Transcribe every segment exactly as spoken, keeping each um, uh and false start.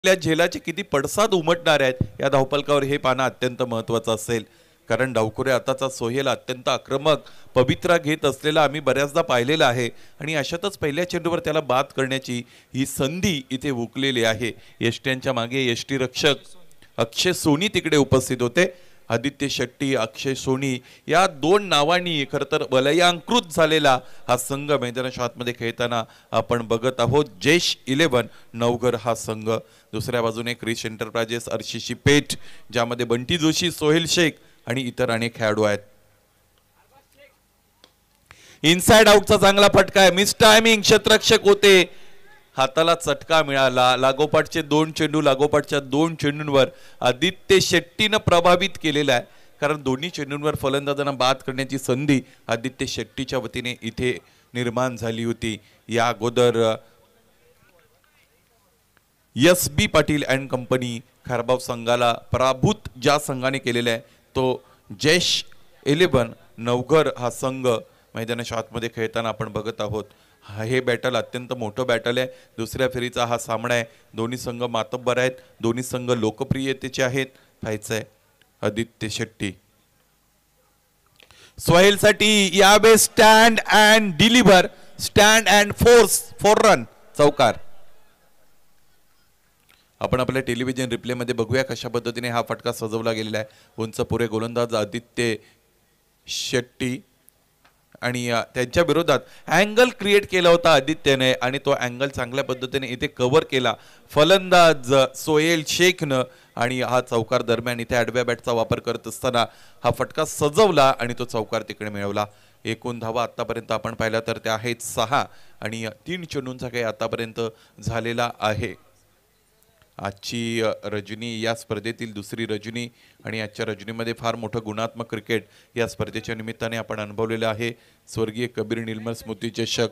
झेलाचे किती पडसाद उमटणार आहेत या धावपलकावर हे पाहणं अत्यंत महत्त्वाचं असेल. कारण डावखुरे आताचा सोहेल अत्यंत आक्रमक पवित्रा घेत असलेला आम्ही बऱ्याचदा पाहिलेला आहे आणि अशातच पहिल्या चेंडूवर त्याला बाद करण्याची ही संधी इथे हुकलेली आहे. यष्ट्यांच्या मागे यष्टी रक्षक अक्षय सोनी तिकडे उपस्थित होते. आदित्य शेट्टी अक्षय सोनी या दोन नावांनी खरं तर वलयांकृत झालेला हा संघ मैदानाच्या आतमध्ये खेळताना आपण बघत आहोत. जैश इलेव्हन नवघर हा संघ. दुसऱ्या बाजूने क्रिश एंटरप्राइजेस अर्शिशी पेठ ज्यामध्ये बंटी जोशी सोहेल शेख आणि इतर अनेक खेळाडू आहेत. इनसाइड आउटचा चांगला फटका आहे. मिस टायमिंग क्षेत्ररक्षक होते. हाताला चटका मिळाला. लागोपाठचे दोन चेंडू लागोपाठच्या दोन चेंडूंवर आदित्य शेट्टीनं प्रभावित केलेला आहे. कारण दोन्ही चेंडूंवर फलंदाजांना बाद करण्याची संधी आदित्य शेट्टीच्या वतीने इथे निर्माण झाली होती. या अगोदर S B Patil and company Kharbav संघाला पराभूत ज्या संघाने केलेला आहे तो जैश इलेव्हन नवघर हा संघ मैदानाच्या आतमध्ये खेळताना आपण बघत आहोत. हे बॅटल अत्यंत मोठं बॅटल आहे. दुसऱ्या फेरीचा हा सामना आहे. दोन्ही संघ मातब्बर आहेत. दोन्ही संघ लोकप्रियतेचे आहेत. पाहायचं आहे आदित्य शेट्टी सोहेलसाठी यावे stand and deliver stand and force four run चौकार. आपण आपल्या टेलिव्हिजन रिप्ले मध्ये बघूया कशा पद्धतीने हा फटका सजवला गेलेला आहे. उंच पुरे गोलंदाज आदित्य शेट्टी आणि त्यांच्या विरोधात अँगल क्रिएट केला होता आदित्यने आणि तो अँगल चांगल्या पद्धतीने इथे कव्हर केला फलंदाज सोहेल शेखनं आणि हा चौकार दरम्यान इथे आडव्या बॅटचा वापर करत असताना हा फटका सजवला आणि तो चौकार तिकडे मिळवला. एकूण धावा आतापर्यंत आपण पाहिला तर त्या आहेत सहा आणि तीन चेंडूंचा काही आतापर्यंत झालेला आहे. आजची रजनी या स्पर्धेतील दुसरी रजनी आणि आजच्या रजनीमध्ये फार मोठं गुणात्मक क्रिकेट या स्पर्धेच्या निमित्ताने आपण अनुभवलेलं आहे. स्वर्गीय कबीर निर्मल स्मृती चषक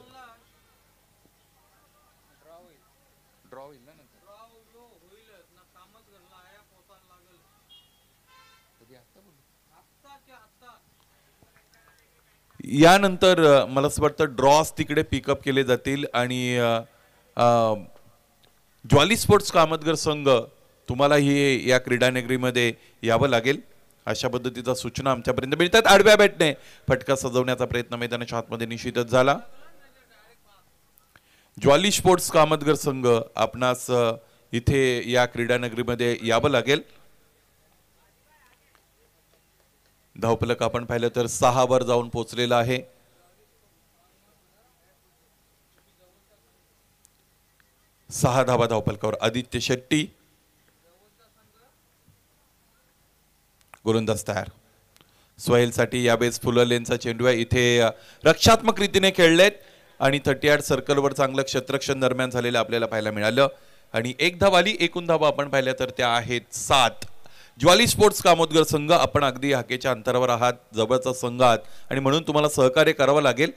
यानंतर मला असं वाटतं ड्रॉस तिकडे पिकअप केले जातील आणि ज्वाली स्पोर्ट्स कामतगर संघ तुम्हाला ही या क्रीडानगरीमध्ये यावं लागेल अशा पद्धतीचा सूचना आमच्यापर्यंत मिळतात. आडव्या बॅटने फटका सजवण्याचा प्रयत्न मैदानाच्या आतमध्ये निश्चितच झाला. ज्वाली स्पोर्ट्स कामतगर संघ आपणास इथे या क्रीडानगरीमध्ये यावं लागेल. धावफलक आपण पाहिलं तर सहा वर जाऊन पोहोचलेला आहे. सहा धावा धावफलकावर आदित्य शेट्टी गोलंदाज तयार. सोहेलसाठी यावेळेस फुलर लेनचा चेंडू आहे. इथे रक्षात्मक रीतीने खेळलेत आणि थर्टी आठ सर्कलवर चांगलं क्षेत्ररक्षण दरम्यान झालेलं आपल्याला पाहायला मिळालं आणि एक धाव आली. एकूण धावा आपण पाहिल्या तर त्या आहेत सात. ज्वाली स्पोर्ट्स कामोदगर संघ आपण अगदी हाकेच्या अंतरावर आहात, जवळचा संघ आहात आणि म्हणून तुम्हाला सहकार्य करावं लागेल.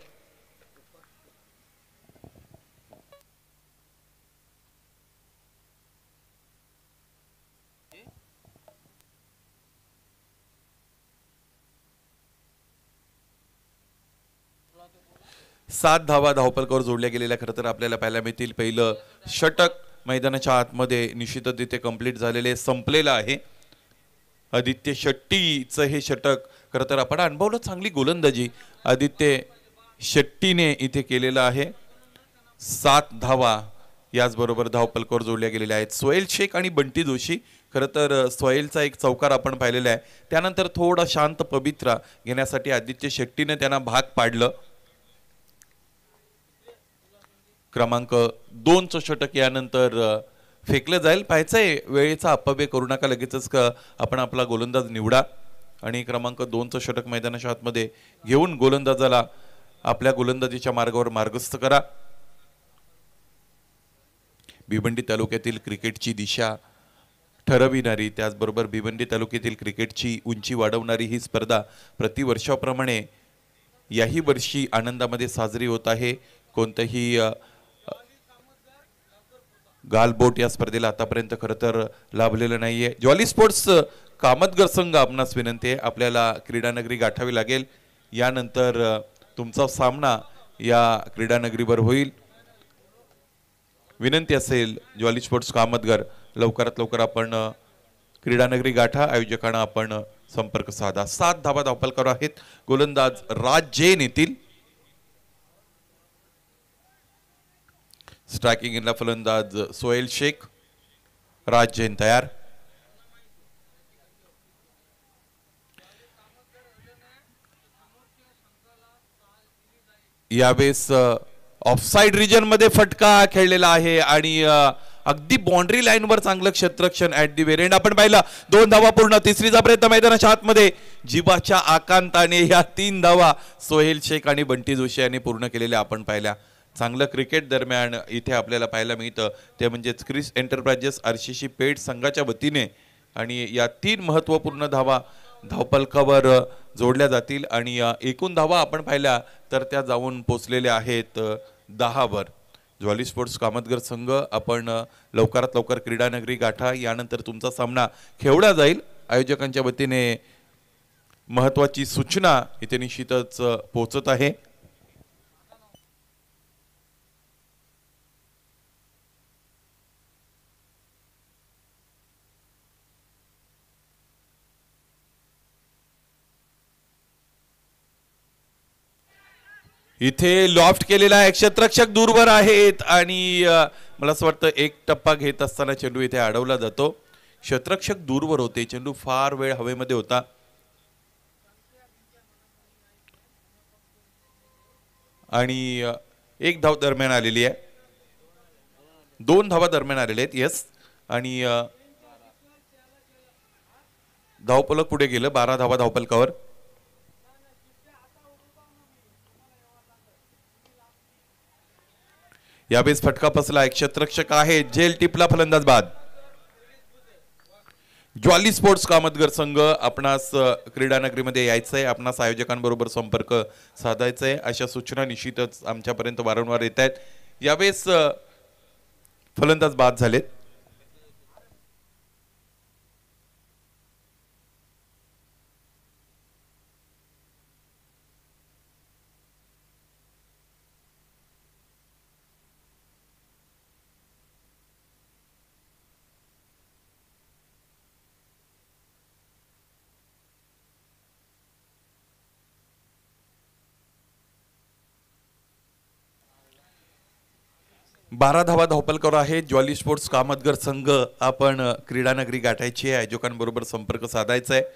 सात धावा धावपलकावर जोडल्या गेलेल्या खरं तर आपल्याला पाहायला मिळतील. पहिलं षटक मैदानाच्या आतमध्ये निश्चितच इथे कंप्लीट झालेले संपलेलं आहे. आदित्य शेट्टीचं हे षटक खरं तर आपण अनुभवलं. चांगली गोलंदाजी आदित्य शेट्टीने इथे केलेलं आहे. सात धावा याचबरोबर धावपलकावर जोडल्या गेलेल्या आहेत. सोहेल शेख आणि बंटी जोशी खरं तर सोहेलचा एक चौकार आपण पाहिलेला आहे. त्यानंतर थोडा शांत पवित्रा घेण्यासाठी आदित्य शेट्टीने त्यांना भाग पाडलं. क्रमांक दोनचं षटक यानंतर फेकलं जाईल. पाहायचंय वेळेचा अपव्यय करू नका. लगेचच आपण आपला गोलंदाज निवडा आणि क्रमांक दोनचं षटक मैदानाच्या आतमध्ये घेऊन गोलंदाजाला आपल्या गोलंदाजीच्या मार्गावर मार्गस्थ करा. भिवंडी तालुक्यातील क्रिकेटची दिशा ठरविणारी त्याचबरोबर भिवंडी तालुक्यातील क्रिकेटची उंची वाढवणारी ही स्पर्धा प्रतिवर्षाप्रमाणे याही वर्षी आनंदामध्ये साजरी होत आहे. कोणतंही गालबोट या स्पर्धेला आतापर्यंत खरं तर लाभलेलं नाहीये. ज्वाली स्पोर्ट्स कामतगर संघ आपणास विनंती आहे आपल्याला क्रीडानगरी गाठावी लागेल. यानंतर तुमचा सामना या क्रीडानगरीवर होईल. विनंती असेल ज्वाली स्पोर्ट्स कामतगर लवकरात लवकर आपण क्रीडानगरी गाठा, आयोजकांना आपण संपर्क साधा. सात धावा धावपलकर आहेत. गोलंदाज राज जैन येतील. स्ट्रायकिंग इनला फलंदाज सोहेल शेख. राज जैन तयार. यावेळेस ऑफसाइड रिजन मध्ये फटका खेळलेला आहे आणि अगदी बाउंड्री लाईन वर चांगलं क्षेत्ररक्षण ऍट दी वेरियंट आपण पाहिलं. दोन धावा पूर्ण. तिसरीचा प्रयत्न मैदानाच्या आतमध्ये जीवाच्या आकांताने या तीन धावा सोहेल शेख आणि बंटी जोशी यांनी पूर्ण केलेल्या आपण पाहिल्या. चांगलं क्रिकेट दरम्यान इथे आपल्याला पाहायला मिळतं ते म्हणजेच क्रिस एंटरप्राइजेस आरसीसी पेठ संघाच्या वतीने आणि या तीन महत्त्वपूर्ण धावा धावपलकावर जोडल्या जातील आणि एकूण धावा आपण पाहिल्या तर त्या जाऊन पोचलेल्या आहेत दहावर. ज्वाली स्पोर्ट्स कामतगर संघ आपण लवकरात लवकर क्रीडानगरी गाठा. यानंतर तुमचा सामना खेळला जाईल. आयोजकांच्या वतीने महत्त्वाची सूचना इथे निश्चितच पोहोचत आहे. इथे लॉफ्ट केलेला आहे. क्षेत्ररक्षक दूरवर आहेत आणि मला असं वाटतं एक टप्पा घेत असताना चेंडू इथे अडवला जातो. क्षेत्ररक्षक दूरवर होते. चेंडू फार वेळ हवेमध्ये होता आणि एक धाव दरम्यान आलेली आहे. दोन धावा दरम्यान आलेले आहेत. येस आणि धावपलक पुढे गेलं. बारा धावा धावपलकावर. यावेळेस फटका बसला. एक क्षेत्ररक्षक आहे. झेल टिपला. फलंदाज बाद. ज्वाली स्पोर्ट्स कामतगर संघ आपणास क्रीडानगरीमध्ये यायचंय. आपणास आयोजकांबरोबर संपर्क साधायचा आहे अशा सूचना निश्चितच आमच्यापर्यंत वारंवार येत आहेत. यावेळेस फलंदाज बाद झालेत. बारा धावा धावपलकर आहे. ज्वाली स्पोर्ट्स कामतगर संघ आपण क्रीडानगरी गाठायची आहे. आयोजकांबरोबर संपर्क साधायचा आहे.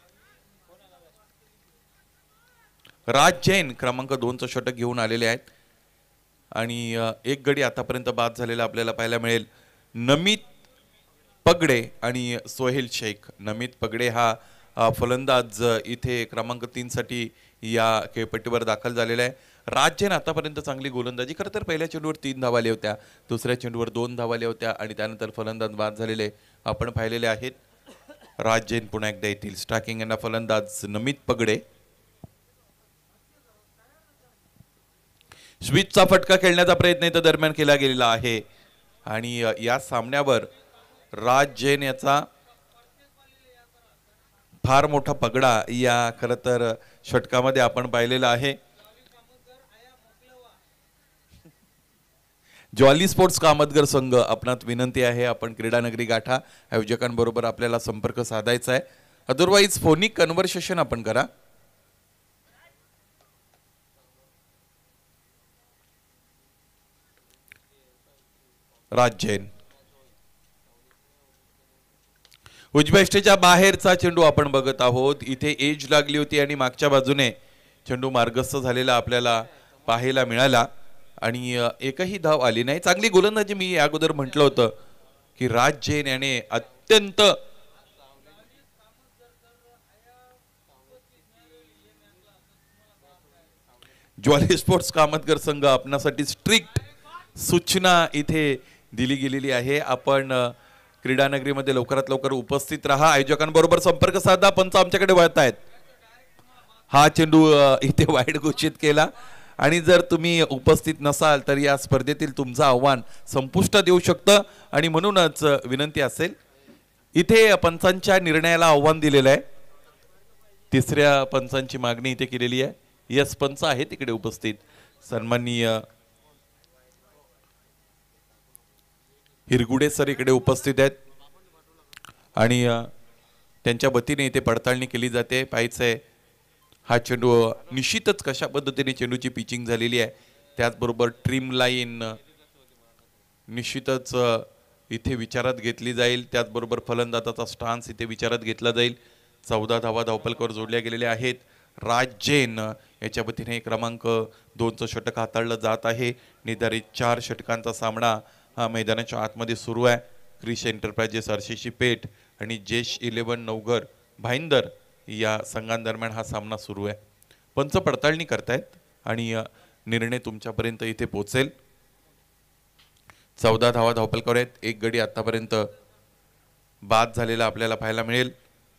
राज जैन क्रमांक दोनचं षटक घेऊन आलेले आहेत आणि एक गडी आतापर्यंत बाद झालेला आपल्याला पाहायला मिळेल. नमित पगडे आणि सोहेल शेख. नमित पगडे हा फलंदाज इथे क्रमांक तीन साठी या खेळपट्टीवर दाखल झालेला आहे. राज जैन आतापर्यंत चांगली गोलंदाजी. खरं तर पहिल्या चेंडूवर तीन धावा आल्या होत्या. दुसऱ्या चेंडूवर दोन धावा आल्या होत्या आणि त्यानंतर फलंदाज बाद झालेले आपण पाहिलेले आहेत. राज जैन पुन्हा एकदा येतील. स्ट्रायकिंग यांना फलंदाज नमित पगडे. स्विचचा फटका खेळण्याचा प्रयत्न इथं दरम्यान केला गेलेला आहे आणि या सामन्यावर राज जैन याचा फार मोठा पगडा या खरं तर षटकामध्ये आपण पाहिलेला आहे. ज्वाली स्पोर्ट्स कामतगर संघ आपणात विनंती आहे आपण क्रीडानगरी गाठा. आयोजकांबरोबर आपल्याला संपर्क साधायचा आहे. अदरवाईज फोनिक कन्व्हर्सेशन आपण करा. राज जैन उजव्या स्टेजच्या बाहेरचा चेंडू आपण बघत आहोत. इथे एज लागली होती आणि मागच्या बाजूने चेंडू मार्गस्थ झालेला आपल्याला पाहायला मिळाला आणि एकही धाव आली नाही. चांगली गोलंदाजी. मी अगोदर म्हटलं होतं की राज जैन याने अत्यंत ज्वाली स्पोर्ट्स कामतगर संघ आपणासाठी स्ट्रिक्ट सूचना इथे दिली गेलेली आहे. आपण क्रीडानगरीमध्ये लवकरात लवकर उपस्थित राहा. आयोजकांबरोबर संपर्क साधा. पंच आमच्याकडे वळत आहेत. हा चेंडू इथे वाईड घोषित केला आणि जर तुम्ही उपस्थित नसाल तर या स्पर्धेतील तुमचं आव्हान संपुष्टात येऊ शकतं आणि म्हणूनच विनंती असेल. इथे पंचांच्या निर्णयाला आव्हान दिलेलं आहे. तिसऱ्या पंचांची मागणी इथे केलेली आहे. यस पंच आहे तिकडे उपस्थित. सन्माननीय हिरगुडे सर इकडे उपस्थित आहेत. आणि त्यांच्या वतीने इथे पडताळणी केली जाते. पाहायचंय हा चेंडू निश्चितच कशा पद्धतीने चेंडूची पिचिंग झालेली आहे. त्याचबरोबर ट्रिम लाईन निश्चितच इथे विचारात घेतली जाईल. त्याचबरोबर फलंदाजाचा स्टान्स इथे विचारात घेतला जाईल. चौदा धावा धावपलकावर जोडल्या गेलेल्या आहेत. राज जैन याच्या वतीने क्रमांक दोनचं षटक हाताळलं जात आहे. निर्धारित चार षटकांचा सामना हा मैदानाच्या आतमध्ये सुरू आहे. क्रिश एंटरप्राइजेस अर्शेशी पेठ आणि जेश इलेव्हन नवघर भाईंदर या संघांदरम्यान हा सामना सुरू आहे. पंच पडताळणी करतायत आणि निर्णय तुमच्यापर्यंत इथे पोहोचेल. चौदा धावा धावपलकावर आहेत. एक गडी आतापर्यंत बाद झालेला आपल्याला पाहायला मिळेल.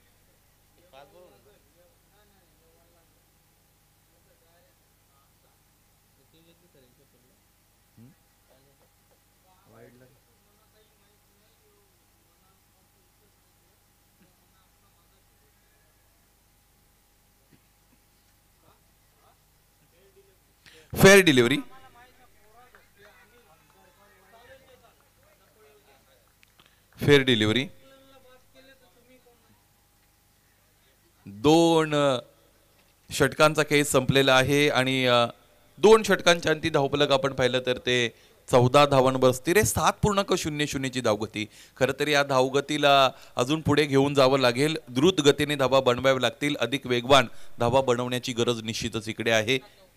फेअर डिलिव्हरी फेअर डिलिव्हरी दोन षटकांचा खेळ संपलेला आहे आणि दोन षटकांच्या अंती धावफलक आपण पाहिलं तर ते चौदा धावांवर स्थिर आहे. सात पूर्णांक शून्य शून्यची धावगती. खरं तर या धावगतीला अजून पुढे घेऊन जावं लागेल. द्रुत गतीने धावा बनवाव्या लागतील. अधिक वेगवान धावा बनवण्याची गरज निश्चितच इकडे आहे.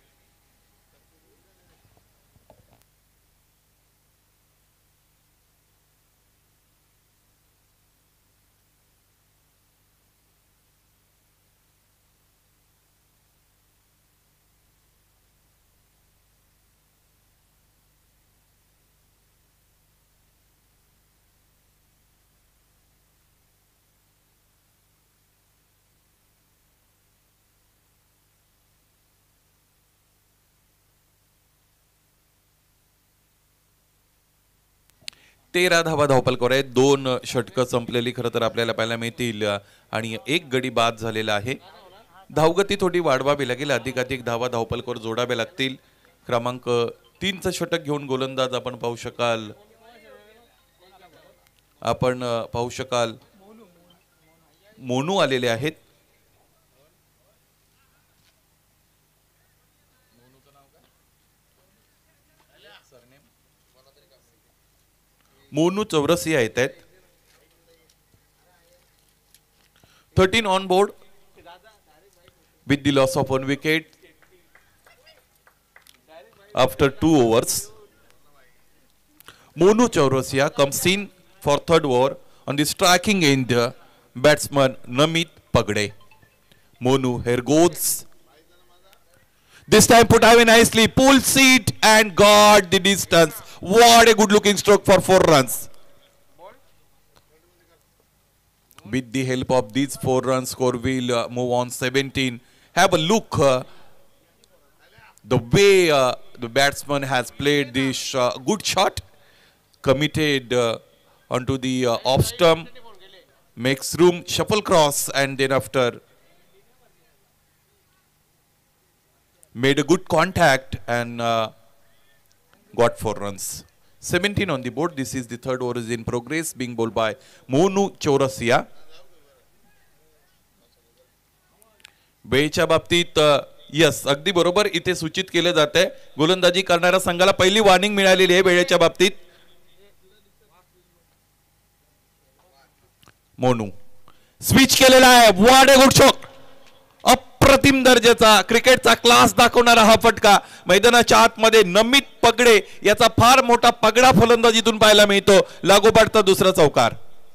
तेरा धावा धावपलकावर आहेत. दोन षटकं संपलेली खरं तर आपल्याला पाहायला मिळतील आणि एक गडी बाद झालेला आहे. धावगती थोडी वाढवावी लागेल. अधिकाधिक धावा धावपलकावर जोडाव्या लागतील. क्रमांक तीनचं षटक घेऊन गोलंदाज आपण पाहू शकाल आपण पाहू शकाल मोनू आलेले आहेत. मोनू चौरसिया येत आहेत. Thirteen on board with the loss of one wicket after two overs. Monu Chaurasia comes in for third over on the striking end. Batsman Namit Pagde. Monu here goes. This time put away nicely. Pulls it and got the distance. What a good looking stroke for four runs. With the help of these four runs, score will uh, move on seventeen. Have a look uh, the way uh, the batsman has played this uh, good shot, committed uh, onto the uh, off stump, makes room, shuffle cross, and then after made a good contact and uh, got four runs. seventeen on the board. This is the third over is in progress, being bowled by Monu Chaurasia. वेळेच्या बाबतीत yes अगदी बरोबर इथे सूचित केले जाते. गोलंदाजी करणाऱ्या संघाला पहिली वॉर्निंग मिळालेली आहे वेळेच्या बाबतीत. मोनू स्विच केलेला आहे. What a good shot. अप्रतिम दर्जाचा क्रिकेटचा क्लास दाखवणारा हा फटका मैदानाच्या आतमध्ये नमित पगडे याचा फार मोठा पगडा फलंदाजीतून पाहायला मिळतो. लागोपाठचा दुसरा चौकार.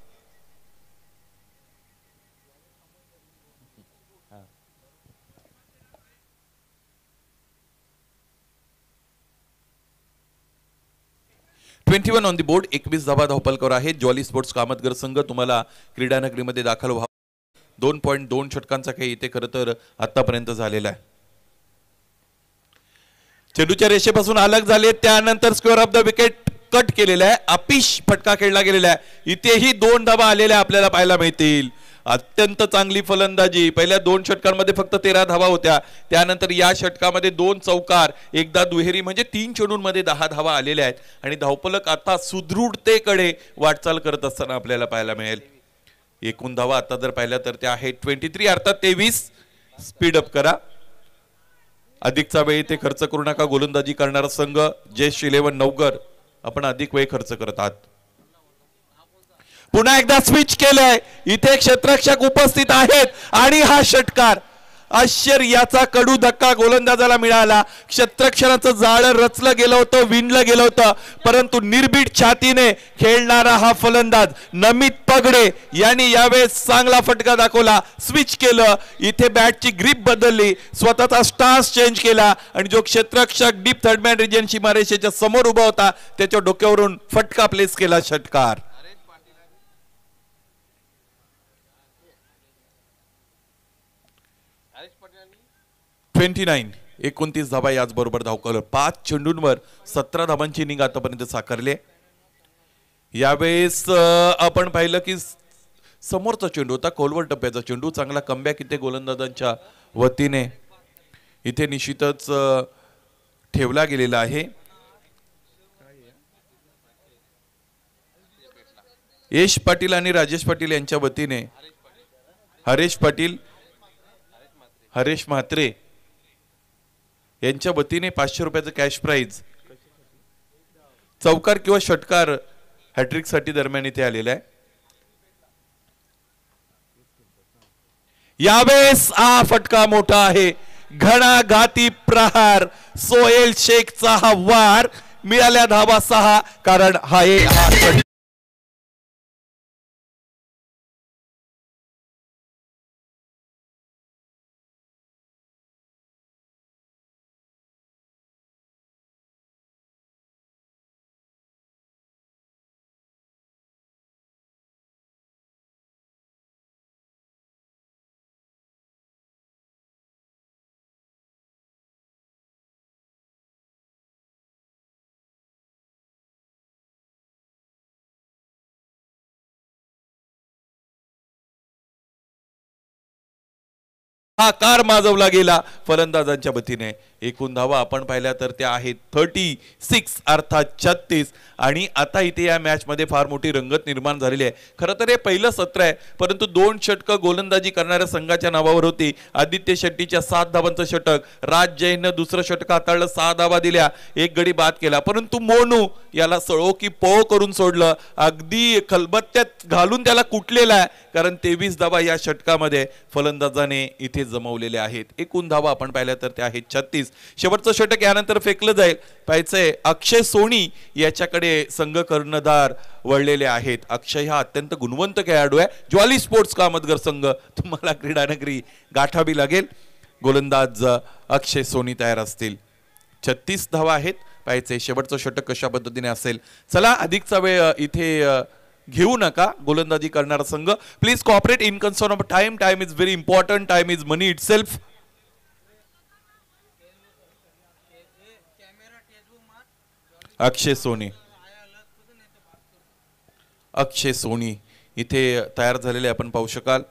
इक्कीस ऑन दी बोर्ड. एकवीस धावा धावपलकावर आहेत. जॉली स्पोर्ट्स कामतगर संघ तुम्हाला क्रीडानगरीमध्ये दाखल व्हा. दोन पॉईंट दोन षटकांचा खेळ इथे खरं तर आतापर्यंत झालेला आहे. चेंडूच्या रेषेपासून अलग झाले त्यानंतर square off the wicket cut केलेला आहे. अपिश फटका खेळला गेलेला आहे. इथेही दोन धावा आलेल्या आपल्याला पाहायला मिळतील. अत्यंत चांगली फलंदाजी. पहिल्या दोन षटकांमध्ये फक्त तेरा धावा होत्या. त्यानंतर या षटकामध्ये दोन चौकार एकदा दुहेरी म्हणजे तीन चेंडूंमध्ये दहा धावा आलेल्या आहेत आणि धावपलक आता सुदृढतेकडे वाटचाल करत असताना आपल्याला पाहायला मिळेल. एकूण धावा आता जर पाहिल्या तर त्या आहेत ट्वेंटी थ्री अर्थात तेवीस. स्पीड अप करा. अधिकचा वेळ इथे खर्च करू नका. गोलंदाजी करणारा संघ जयश इलेव्हन नवगर आपण अधिक वेळ खर्च करत आहात. पुन्हा एकदा स्विच केलंय. इथे क्षेत्ररक्षक उपस्थित आहेत आणि हा षटकार आश्चर्याचा कडू धक्का गोलंदाजाला मिळाला. क्षेत्ररक्षणाचं जाळं रचलं गेलं होतं, विणलं गेलं होतं, परंतु निर्भीड छातीने खेळणारा हा फलंदाज नमित पगडे यांनी यावेळेस चांगला फटका दाखवला. स्विच केलं. इथे बॅटची ग्रीप बदलली, स्वतःचा स्टान्स चेंज केला आणि जो क्षेत्ररक्षक डीप थर्डमॅन रिजन सीमारेषेच्या समोर उभा होता त्याच्या डोक्यावरून फटका प्लेस केला. षटकार. ट्वेंटी नाईन एकोणतीस धाबा याचबरोबर धावकल. पाच चेंडूंवर सतरा धाबांची इनिंग आतापर्यंत साकारले. यावेळेस आपण पाहिलं की समोरचा चेंडू होता, खोलवर टप्प्याचा चेंडू. चांगला कमबॅक इथे गोलंदाजांच्या वतीने इथे निश्चितच ठेवला गेलेला आहे. यश पाटील आणि राजेश पाटील यांच्या वतीने हरेश पाटील, हरेश म्हात्रे यांच्या वतीने पाचशे रुपयाचं कॅश प्राइज चौकार किंवा षटकार हॅट्रिक साठी दरम्यान इथे आलेला आहे. यावेळेस हा फटका मोठा आहे. घणाघाती प्रहार. सोहेल शेखचा हा वार. मिळाल्या धावा सहा, कारण हा एक हा कार माजवला गेला फलंदाजांच्या वतीने. एकूण धावा आपण पाहिल्या तर त्या आहेत थर्टी सिक्स अर्थात छत्तीस. आणि आता इथे या मॅच मध्ये फार मोठी रंगत निर्माण झालेली आहे. खरं तर हे पहिलं सत्र आहे, परंतु दोन षटक गोलंदाजी करणाऱ्या संघाच्या नावावर होती. आदित्य शेट्टीच्या सात धावांचं षटक, राज जैननं दुसरं षटक हाताळलं, सहा धावा दिल्या, एक गडी बाद केला. परंतु मोनू याला सळो की पो करून सोडलं. अगदी खलबत्त्यात घालून त्याला कुटलेला आहे, कारण तेवीस धावा या षटकामध्ये फलंदाजाने इथे जमवलेले आहेत. एकूण धावा आपण पाहिल्या तर त्या आहेत छत्तीस. शेवटचं षटक यानंतर फेकलं जाईल. पाहायचंय अक्षय सोनी याच्याकडे संघ कर्णधार वळलेले आहेत. अक्षय हा अत्यंत गुणवंत खेळाडू आहे. ज्वाली स्पोर्ट्स कामतगर संघ तुम्हाला क्रीडानगरी गाठावी लागेल. गोलंदाज अक्षय सोनी तयार असतील. छत्तीस धावा आहेत. पाहायचंय शेवटचं षटक कशा पद्धतीने असेल. चला अधिकचा वेळ इथे घेऊ नका. गोलंदाजी करणारा संघ please cooperate in concern of time. Time is very important. Time is money itself. Akshay Soni, Akshay Soni इथे तयार झालेले आपण पाहू शकाल.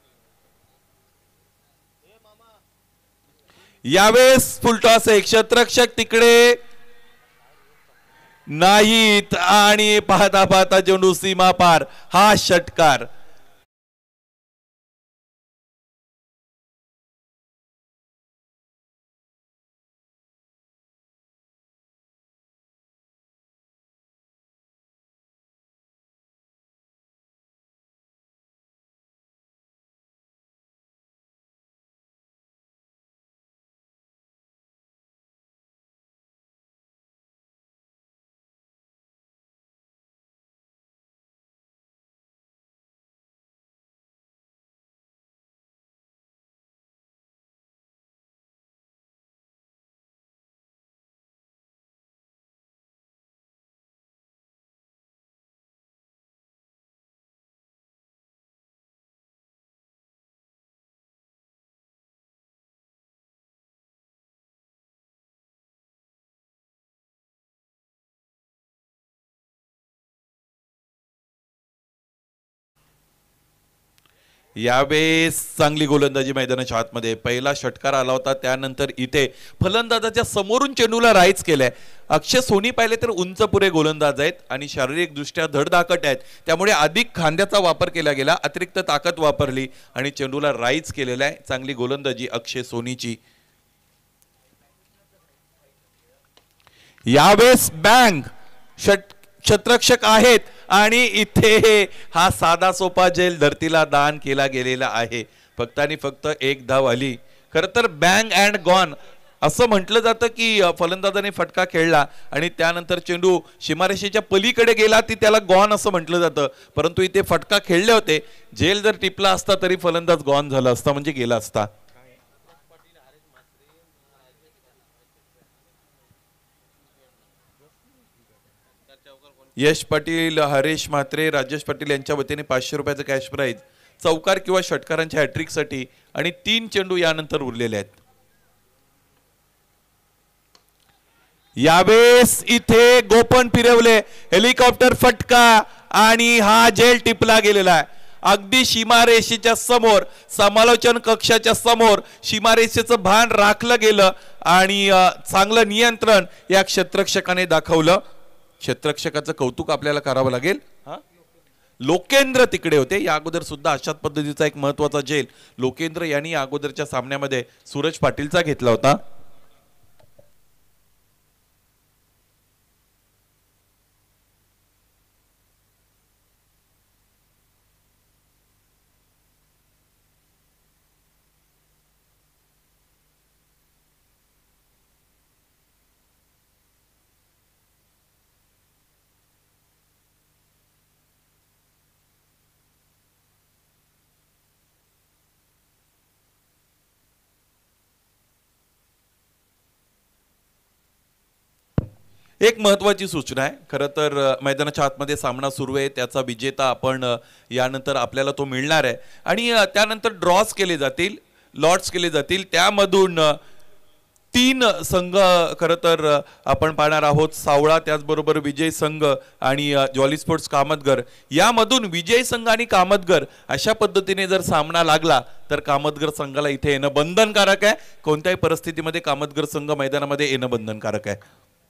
यावेळेस फुलटॉस आहे. क्षेत्ररक्षक तिकडे नाहीत आणि पाहता पाहता चेंडू सीमा पार. हा षटकार यावेळेस चांगली गोलंदाजी मैदानाच्या आतमध्ये. पहिला षटकार आला होता, त्यानंतर इथे फलंदाजाच्या समोरून चेंडूला राईज केलाय. अक्षय सोनी पाहिले तर उंच पुरे गोलंदाज आहेत आणि शारीरिक दृष्ट्या धडधाकट आहेत, त्यामुळे अधिक खांद्याचा वापर केला गेला, अतिरिक्त ताकद वापरली आणि चेंडूला राईज केलेला आहे. चांगली गोलंदाजी अक्षय सोनीची. यावेळेस बँग क्षेत्ररक्षक आहेत आणि इथे हा साधा सोपा झेल धरतीला दान केला गेलेला आहे. फक्त आणि फक्त एक धाव आली. खर तर बँग अँड गॉन असं म्हटलं जातं की फलंदाजाने फटका खेळला आणि त्यानंतर चेंडू सीमारेषेच्या पलीकडे गेला ती त्याला गॉन असं म्हटलं जातं, परंतु इथे फटका खेळले होते. झेल जर टिपला असता तरी फलंदाज गॉन झाला असता, म्हणजे गेला असता. यश पाटील, हरेश म्हात्रे, राजेश पाटील यांच्या वतीने पाचशे रुपयाचं कॅश प्राइज चौकार किंवा षटकारांच्या हॅट्रिक साठी आणि तीन चेंडू यानंतर उरलेले आहेत. यावेळेस इथे गोपन फिरवले, हेलिकॉप्टर फटका आणि हा झेल टिपला गेलेला आहे. अगदी सीमारेषेच्या समोर, समालोचन कक्षाच्या समोर सीमारेषेचं भान राखलं गेलं आणि चांगलं नियंत्रण या क्षेत्ररक्षकाने दाखवलं. क्षेत्ररक्षकाचं कौतुक आपल्याला करावं लागेल. लोकेंद्र तिकडे होते. या अगोदर सुद्धा अशाच पद्धतीचा एक महत्वाचा झेल लोकेंद्र यांनी या अगोदरच्या सामन्यामध्ये सूरज पाटीलचा घेतला होता. एक महत्वाची सूचना आहे. खरं तर मैदानाच्या आतमध्ये सामना सुरू आहे, त्याचा विजेता आपण यानंतर आपल्याला तो मिळणार आहे आणि त्यानंतर ड्रॉज केले जातील, लॉट्स केले जातील. त्यामधून तीन संघ खरं तर आपण पाहणार आहोत. सावळा, त्याचबरोबर विजय संघ आणि जॉली स्पोर्ट्स कामतगर. यामधून विजय संघ आणि कामतगर अशा पद्धतीने जर सामना लागला तर कामतगर संघाला इथे येणं बंधनकारक आहे. कोणत्याही परिस्थितीमध्ये कामतगर संघ मैदानामध्ये येणं बंधनकारक आहे.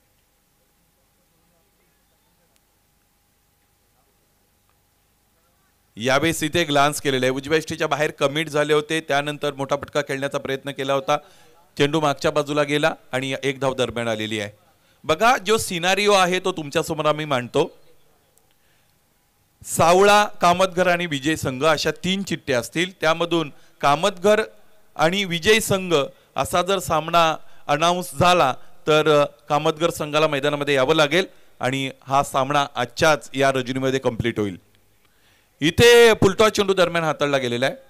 यावेळेस इथे ग्लान्स केलेला आहे. उजव्या यष्टीच्या बाहेर कमिट झाले होते, त्यानंतर मोठा फटका खेळण्याचा प्रयत्न केला होता. चेंडू मागच्या बाजूला गेला आणि एक धाव दरम्यान आलेली आहे. बघा, जो सिनारिओ आहे तो तुमच्या समोर आम्ही मांडतो. सावळा, कामतघर आणि विजय संघ अशा तीन चिठ्ठ्या असतील. त्यामधून कामतघर आणि विजय संघ असा जर सामना अनाऊन्स झाला तर कामतघर संघाला मैदानामध्ये यावं लागेल आणि हा सामना आजच्याच या रजनीमध्ये कंप्लीट होईल. इथे पुलटॉस चेंडू दरम्यान हाताळला गेलेला आहे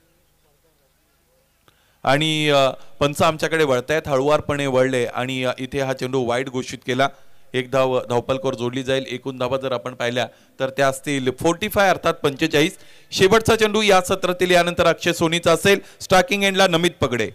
आणि पंच आमच्याकडे वळतायत, हळुवारपणे वळले आणि इथे हा चेंडू वाईड घोषित केला. एक धाव धावपलकर जोडली जाईल. एकूण धावा जर आपण पाहिल्या तर त्या असतील फोर्टी फाय अर्थात पंचेचाळीस. शेवटचा चेंडू या सत्रातील यानंतर अक्षय सोनीचा असेल. स्टार्किंग एंडला नमित पगडे.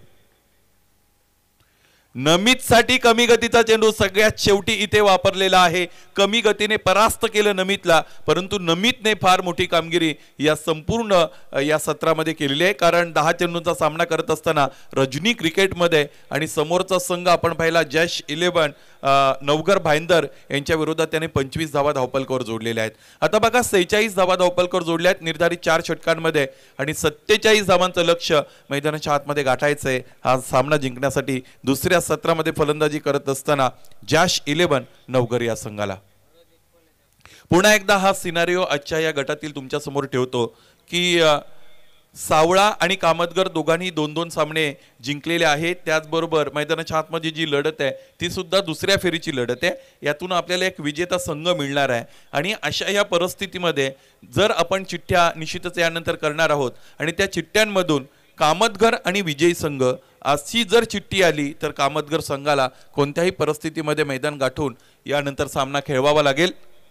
नमित साठी कमी गतीचा चेंडू सगळ्यात शेवटी इथे वापरलेला आहे. कमी गतीने परास्त केलं नमितला, परंतु नमितने फार मोठी कामगिरी या संपूर्ण या सत्रामध्ये केलेली आहे. कारण दहा चेंडूंचा सामना करत असताना रजनी क्रिकेटमध्ये आणि समोरचा संघ आपण पाहिला जश इलेव्हन नवघर भाईंदर यांच्या विरोधात त्याने पंचवीस धावा धावपलकर जोडलेल्या आहेत. आता बघा, सेहेचाळीस धावा धावपलकर जोडल्या आहेत निर्धारित चार षटकांमध्ये आणि सत्तेचाळीस धावांचं लक्ष मैदानाच्या आतमध्ये गाठायचंय हा सामना जिंकण्यासाठी. दुसऱ्या सत्रामध्ये फलंदाजी करत असताना जॅश इलेव्हन नवघर या संघाला. पुन्हा एकदा हा सिनारिओ आजच्या या गटातील तुमच्या समोर ठेवतो की सावळा आणि कामतगर दोघांनी दोन दोन सामने जिंकलेले आहेत. त्याचबरोबर मैदानाच्या आतमध्ये जी लढत आहे ती सुद्धा दुसऱ्या फेरीची लढत आहे. यातून आपल्याला एक विजेता संघ मिळणार आहे आणि अशा या परिस्थितीमध्ये जर आपण चिठ्ठ्या निश्चितच यानंतर करणार आहोत आणि त्या चिठ्ठ्यांमधून कामतघर आणि विजयी संघ अशी जर चिठ्ठी आली तर कामतघर संघाला कोणत्याही परिस्थितीमध्ये मैदान गाठून यानंतर सामना खेळवावा लागेल.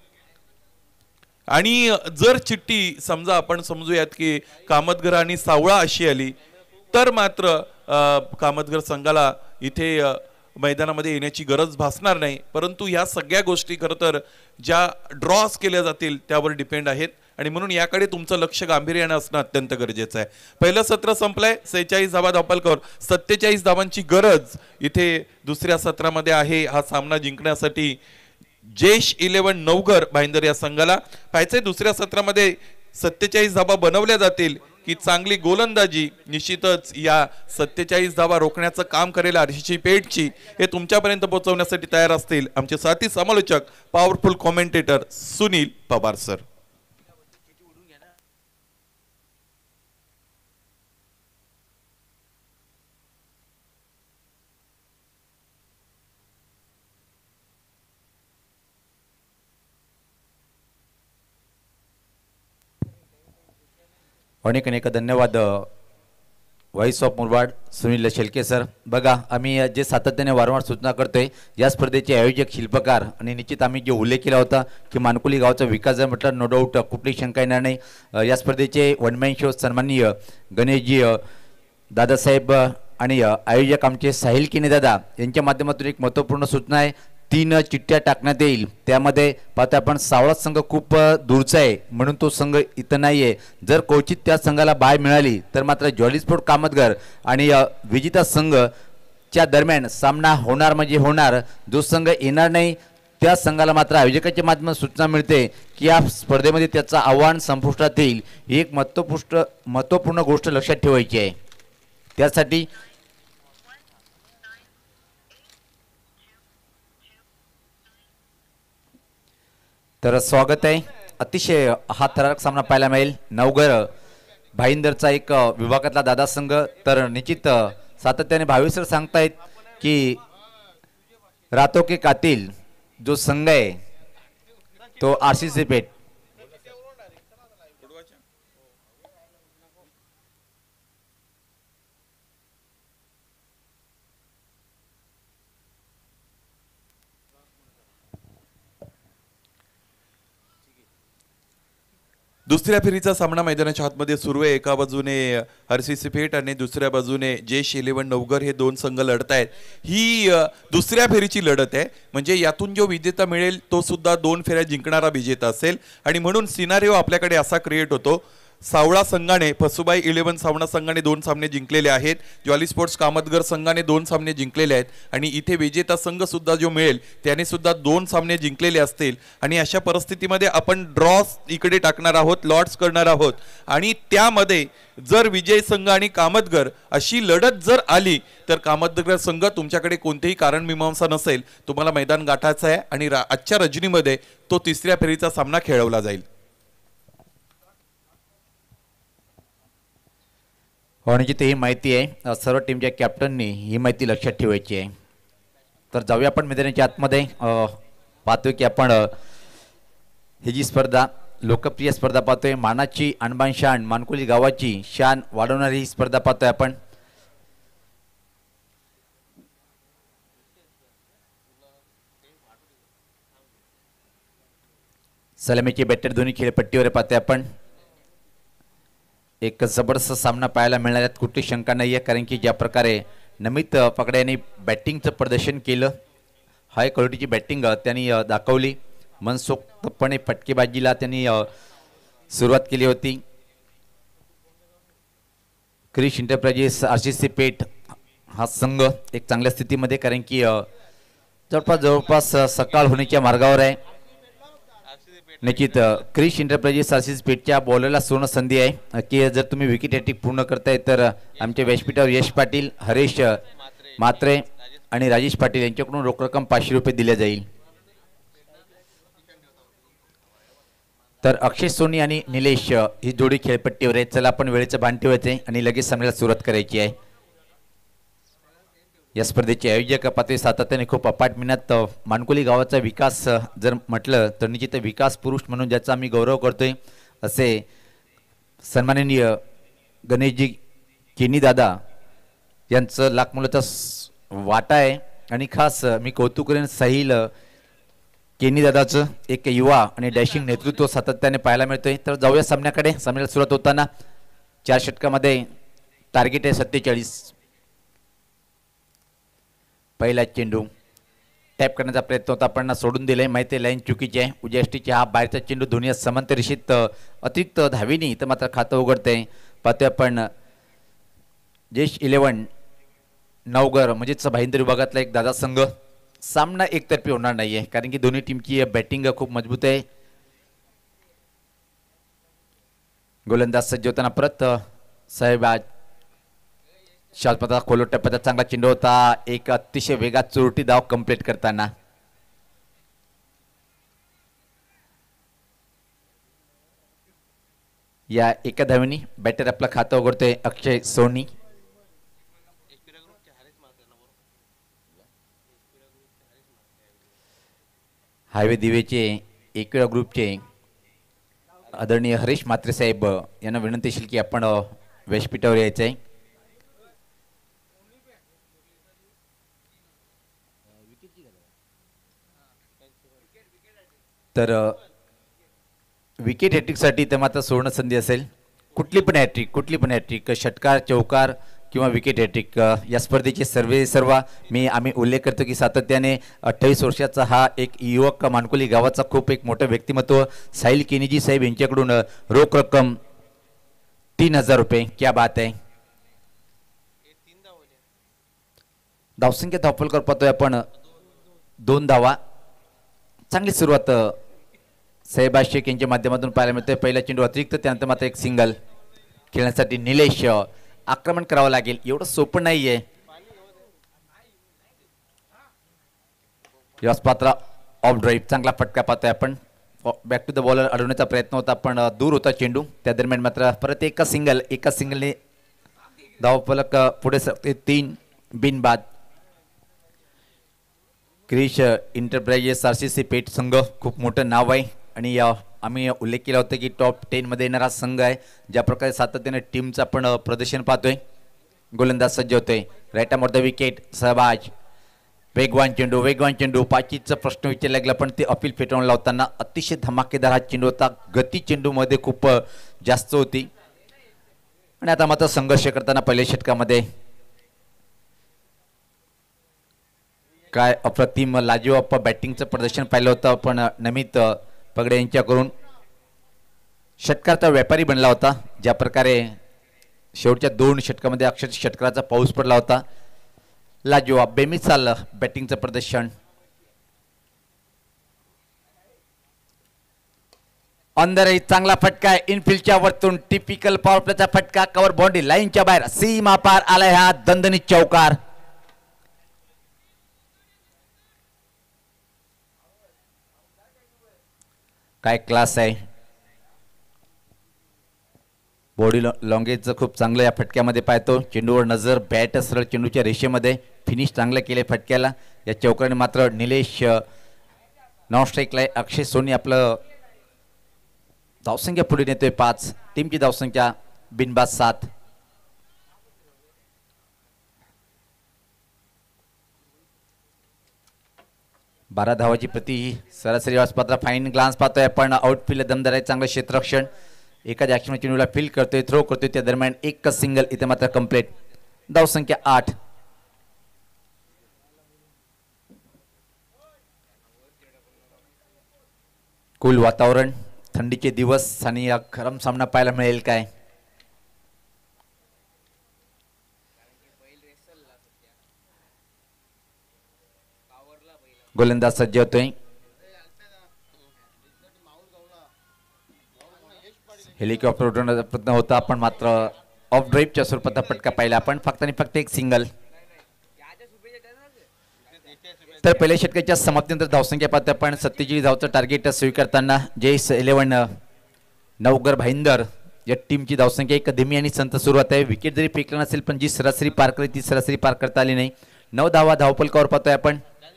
आणि जर चिठ्ठी समजा आपण समजूयात की कामतघर आणि सावळा अशी आली तर मात्र कामतघर संघाला इथे मैदानामध्ये येण्याची गरज भासणार नाही. परंतु ह्या सगळ्या गोष्टी खरं तर ज्या ड्रॉज केल्या जातील त्यावर डिपेंड आहेत. आणि म्हणून याकडे तुमचं लक्ष गांभीर्याने असणं अत्यंत गरजेचं आहे. पहिलं सत्र संपलंय, सेहेचाळीस धावा दापलकर, सत्तेचाळीस धावांची गरज इथे दुसऱ्या सत्रामध्ये आहे हा सामना जिंकण्यासाठी जेश इलेव्हन नवघर भाईंदर या संघाला. पाहायचंय दुसऱ्या सत्रामध्ये सत्तेचाळीस धावा बनवल्या जातील की चांगली गोलंदाजी निश्चितच या सत्तेचाळीस धावा रोखण्याचं काम करेल आरसीसी पेठची, हे तुमच्यापर्यंत पोहोचवण्यासाठी तयार असतील आमचे साथी समालोचक powerful commentator Sunil Pawar sir. अनेक अनेक धन्यवाद voice of Murbad Sunil Shelke sir. बघा, आम्ही जे सातत्याने वारंवार सूचना करतोय, या स्पर्धेचे आयोजक शिल्पकार आणि निश्चित आम्ही जो उल्लेख केला होता की मानकुली गावचा विकास जर म्हटलं नो डाऊट कुठली शंका येणार नाही. या स्पर्धेचे वनमॅन शो सन्माननीय गणेशजी दादासाहेब आणि आयोजक आमचे साहिल किने दादा यांच्या माध्यमातून एक महत्त्वपूर्ण सूचना आहे. तीन चिठ्ठ्या टाकण्यात येईल. त्यामध्ये पाहतो आपण सावळा संघ खूप दूरचा आहे म्हणून तो संघ इथं नाही आहे. जर क्वचित त्या संघाला बाय मिळाली तर मात्र जॉली स्पोर्ट कामतगर आणि विजेता संघच्या दरम्यान सामना होणार म्हणजे होणार. जो संघ येणार नाही त्या संघाला मात्र आयोजकाच्या माध्यमातून सूचना मिळते की या स्पर्धेमध्ये त्याचं आव्हान संपुष्टात येईल. ही एक महत्त्वपूर्ण महत्त्वपूर्ण गोष्ट लक्षात ठेवायची आहे. त्यासाठी तर स्वागत आहे. अतिशय हा थरारक सामना पाहायला मिळेल. नवघर भाईंदरचा एक विभागातला दादा संघ तर निश्चित सातत्याने भावेसर सांगतायत की रातो के कातिल जो संघ आहे तो आरसीसी पेठ. दुसऱ्या फेरीचा सामना मैदानाच्या आतमध्ये सुरू आहे. एका बाजूने आरसीसी पेठ आणि दुसऱ्या बाजूने जेश इलेव्हन नवघर हे दोन संघ लढत आहेत. ही दुसऱ्या फेरीची लढत आहे, म्हणजे यातून जो विजेता मिळेल तो सुद्धा दोन फेऱ्या जिंकणारा विजेता असेल. आणि म्हणून सिनारिओ आपल्याकडे असा क्रिएट होतो. सावळा संघाने फसुबाई इलेव्हन सावळा संघाने दोन सामने जिंकलेले आहेत. जॉली स्पोर्ट्स कामतगर संघाने दोन सामने जिंकलेले आहेत आणि इथे विजेता संघ सुद्धा जो मिळेल त्याने सुद्धा दोन सामने जिंकलेले असतील. आणि अशा परिस्थितीमध्ये आपण ड्रॉस इकडे टाकणार आहोत, लॉट्स करणार आहोत आणि त्यामध्ये जर विजय संघ आणि कामतगर अशी लढत जर आली तर कामतगर संघ तुमच्याकडे कोणतेही कारण मीमांसा नसेल, तुम्हाला मैदान गाठायचं आहे आणि आजच्या रजनीमध्ये तो तिसऱ्या फेरीचा सामना खेळवला जाईल. होण्याची ते ही माहिती आहे. सर्व टीमच्या कॅप्टननी ही माहिती लक्षात ठेवायची आहे. तर जाऊया आपण मैदानाच्या आतमध्ये. पाहतोय की आपण ही जी स्पर्धा लोकप्रिय स्पर्धा पाहतोय, मानाची आणबान शान मानकुली गावाची शान वाढवणारी ही स्पर्धा पाहतोय आपण. सलामीचे बॅटर दोन्ही खेळपट्टीवर पाहतोय आपण. एक जबरदस्त सामना पाहायला मिळणार आहे, कुठली शंका नाही आहे. कारण की ज्या प्रकारे नमित पकडे यांनी बॅटिंगचं प्रदर्शन केलं, हाय क्वालिटीची बॅटिंग त्यांनी दाखवली. मनसोक्तपणे फटकेबाजीला त्यांनी सुरुवात केली होती. क्रिश एंटरप्राइजेस आरसीसी पेठ हा संघ एक चांगल्या स्थितीमध्ये, कारण की जवळपास जवळपास सकाळ होण्याच्या मार्गावर आहे. निश्चित क्रिश एंटरप्राइजेस आरसीसी पेठच्या बॉलरला सुवर्ण संधी आहे की जर तुम्ही विकेट हॅट्रिक पूर्ण करताय तर आमच्या व्यासपीठावर यश पाटील, हरेश मात्रे आणि राजेश पाटील यांच्याकडून रोख रक्कम पाचशे रुपये दिल्या जाईल. तर अक्षय सोनी आणि निलेश ही जोडी खेळपट्टीवर आहे. चला आपण वेळेचं भान ठेवायचे आणि लगेच सामन्याला सुरुवात करायची आहे. या स्पर्धेचे आयोजक पातळी सातत्याने खूप अपार्टमेंटात मानकुली गावाचा विकास जर म्हटलं तर निश्चित विकास पुरुष म्हणून ज्याचा आम्ही गौरव करतोय असे सन्माननीय गणेशजी किनी दादा यांचं लाखमोलाचा वाटा आहे. आणि खास मी कौतुक करेन साहिल केनी दादाचं एक युवा आणि डॅशिंग नेतृत्व सातत्याने पाहायला मिळतंय. तर जाऊया सामन्याकडे. सामन्याला सुरुवात होताना चार षटकामध्ये टार्गेट आहे सत्तेचाळीस. पहिला चेंडू टॅप करण्याचा प्रयत्न होता पण सोडून दिले. माहिती लाईन चुकीची आहे. उजयष्टीची हा बाहेरचा चेंडू दोन्ही समांतर रेषेत अतिरिक्त धावीनी इथं मात्र खातं उघडते. पाहतोय आपण जेश इलेव्हन नवगर म्हणजेच भाईंदर विभागातला एक दादा संघ. सामना एकतर्फी होणार नाहीये कारण की दोन्ही टीमची बॅटिंग खूप मजबूत आहे. गोलंदाज सज्ज होताना परत साहेब आज शालपता खोलो टप्प्याचा चांगला चेंडू होता. एक अतिशय वेगात चोरटी धाव कंप्लीट करताना या एका धावेनी बॅटर आपलं खातं उघडतोय अक्षय सोनी. हायवे दिवेचे एकवेळा ग्रुपचे आदरणीय हरीश म्हात्रे साहेब यांना विनंती असेल की आपण व्यासपीठावर यायचं आहे. तर विकेट हॅट्रिकसाठी ते मात्र सुवर्ण संधी असेल. कुठली पण हॅट्रिक कुठली पण हॅट्रिक षटकार चौकार किंवा विकेट हॅट्रिक या स्पर्धेचे सर्वे सर्व मी आम्ही उल्लेख करतो की सातत्याने अठ्ठावीस वर्षाचा हा एक युवक मानकोली गावाचा खूप एक मोठं व्यक्तिमत्व साहिल केनीजी साहेब यांच्याकडून रोख रक्कम तीन हजार रुपये. क्या बात आहे. धावसंख्या धावफलकर पाहतोय आपण दोन धावा. चांगली सुरुवात साहेबाज शेख यांच्या माध्यमातून पाहायला मिळतोय. पहिला चेंडू अतिरिक्त त्यानंतर मात्र एक सिंगल खेळण्यासाठी निलेश आक्रमण करावं लागेल. एवढं सोपं नाहीये. यश पात्रा ऑफ ड्राईव्ह चांगला फटका पाहतोय आपण. बॅक टू द बॉलर अडवण्याचा प्रयत्न होता पण दूर होता चेंडू. त्या दरम्यान मात्र परत एका सिंगल एका सिंगलने धावफलक पुढे सरकते. तीन बिनबाद. क्रिश इंटरप्राइजेस आरसीसी पेठ संघ खूप मोठं नाव आहे आणि आम्ही उल्लेख केला होता की टॉप टेन मध्ये येणारा संघ आहे. ज्या प्रकारे सातत्याने टीमचं आपण प्रदर्शन पाहतोय. गोलंदाज सज्ज होतोय. Right arm off the wicket Shahbaz. वेगवान चेंडू वेगवान चेंडू. पाचीचा प्रश्न विचारला गेला पण ते अपील फेटाळून लावताना अतिशय धमाकेदार हा चेंडू होता. गती चेंडू मध्ये खूप जास्त होती आणि आता मात्र संघर्ष करताना पहिल्या षटकामध्ये काय अप्रतिम लाजवाब बॅटिंगचं प्रदर्शन पाहिलं होतं पण नमित पगडे यांच्याकडून षटकाचा व्यापारी बनला होता. ज्या प्रकारे शेवटच्या दोन षटकामध्ये अक्षरशः षटकाचा पाऊस पडला होता. लाजवाब बेमिसाल बॅटिंगचं प्रदर्शन. अंदर चांगला फटका इनफिल्डच्या वरतून टिपिकल पॉवर प्लेचा फटका. कव्हर बाउंड्री लाईनच्या बाहेर सीमा पार आलाय हा दणदणीत चौकार. काय क्लास आहे. बॉडी लॉंगेजचं खूप चांगलं या फटक्यामध्ये पाहतो. चेंडूवर नजर बॅट सरळ चेंडूच्या रेषेमध्ये फिनिश चांगलं केले फटक्याला. या चौकाने मात्र निलेश नॉन स्ट्राईकला. अक्षय सोनी आपलं धावसंख्या पुढे नेतोय पाच. टीमची धावसंख्या बिनबाद सात. बारा धावाची प्रति सरासरी पात्र. फाईन ग्लान्स पाहतोय आपण. आउटफील्ड दमदार आहे. चांगलं क्षेत्ररक्षण. एका ॲक्शन चेंडूला फील करतोय थ्रो करतोय. त्या दरम्यान एक सिंगल. इथे मात्र कंप्लीट. धावसंख्या आठ. कूल वातावरण थंडीचे दिवस आणि या गरम सामना पाहायला मिळेल काय. गोलंदाज सज्ज होतोय. हेलिकॉप्टर उडवण्याचा प्रयत्न होता पण मात्र ऑफ ड्राईव्हच्या स्वरूपाचा फटका पाहिला आपण. फक्त आणि फक्त एक सिंगल. तर पहिल्या षटकाच्या समाप्तीनंतर धावसंख्या पाहतो आपण. सत्तेचाळीस धावचं टार्गेट स्वीकारताना जेस इलेव्हन नवगर भाईंदर या टीमची धावसंख्या एक धीमी आणि संत सुरुवात आहे. विकेट जरी फेकला नसेल पण जी सरासरी पार करली ती सरासरी पार करता आली नाही. नऊ धावा धावफलकावर पाहतोय आपण.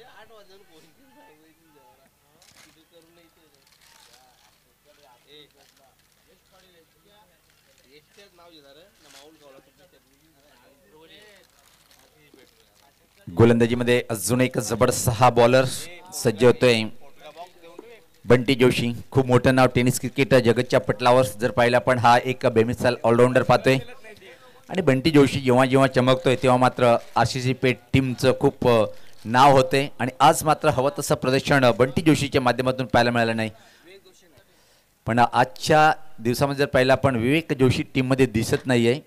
गोलंदाजीमध्ये अजून एक जबरदस्त हा बॉलर सज्ज होतोय. बंटी जोशी खूप मोठं नाव टेनिस क्रिकेट जगतच्या पटलावर जर पाहिलं पण हा एक बेमिसाल ऑलराऊंडर पाहतोय. आणि बंटी जोशी जेव्हा जेव्हा चमकतोय तेव्हा मात्र आरसीसी पेठ टीमचं खूप नाव होते आणि आज मात्र हवं तसं प्रदर्शन बंटी जोशीच्या माध्यमातून पाहायला मिळालं नाही. पण आजच्या दिवसामध्ये जर पाहिलं आपण विवेक जोशी टीम मध्ये दिसत नाहीये.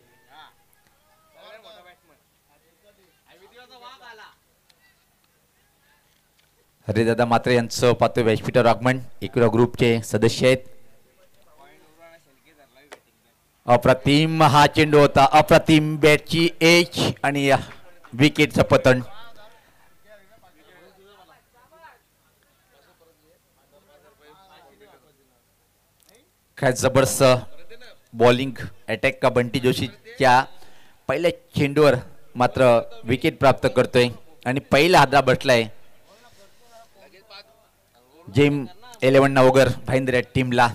हरिदादा मात्रे यांचं पाहतोय व्यासपीठावर आगमन. एकविरा ग्रुपचे सदस्य आहेत. अप्रतिम हा चेंडू होता. अप्रतिम बॅटची एच आणि विकेटचं पतन. काय जबरदस्त बॉलिंग अटॅक का बंटी जोशीच्या पहिल्या चेंडूवर मात्र विकेट प्राप्त करतोय आणि पहिला हादरा बसलाय जेम इलेव्हन नवगर भाईंदर या टीमला.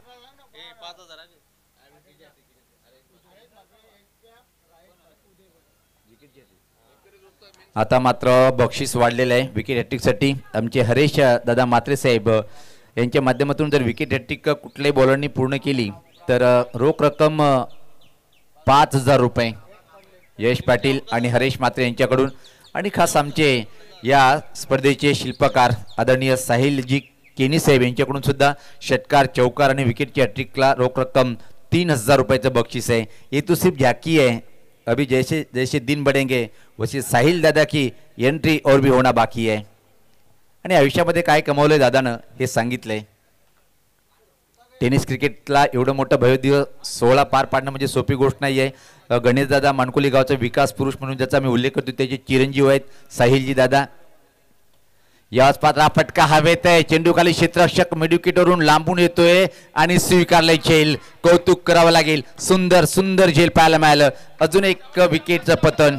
आता मात्र बक्षीस वाढलेलं आहे विकेट हॅट्रिकसाठी. आमचे हरेश दादा मात्रे साहेब यांच्या माध्यमातून जर विकेट हॅट्रिक कुठल्याही बॉलरनी पूर्ण केली तर रोख रक्कम पाच हजार रुपये यश पाटील आणि हरेश मात्रे यांच्याकडून. आणि खास आमचे या स्पर्धेचे शिल्पकार आदरणीय साहिलजी केनी साहेब यांच्याकडून सुद्धा षटकार चौकार आणि विकेटची हॅट्रिकला रोख रक्कम तीन हजार रुपयाचं बक्षीस आहे. ये तो सिर्फ झाकी है, अभी जैसे जैसे दिन बढ़ेंगे वैसे साहिल दादा की एंट्री और भी होना बाकी है. आणि आयुष्यामध्ये काय कमावलंय दादानं हे सांगितलंय. टेनिस क्रिकेटला एवढं मोठं भव्य सोहळा पार पाडणं म्हणजे सोपी गोष्ट नाही आहे. गणेश दादा मानकोली गावचा विकास पुरुष म्हणून ज्याचा मी उल्लेख करतो त्याचे चिरंजीव आहेत साहिलजी दादा. याच पात्रा फटका हवेत आहे. चेंडू खाली क्षेत्ररक्षक मिडविकेटवरून लांबून येतोय आणि स्वीकारलंय झेल. कौतुक करावं लागेल. सुंदर सुंदर झेल पाहायला मिळालं. अजून एक विकेटचं पतन.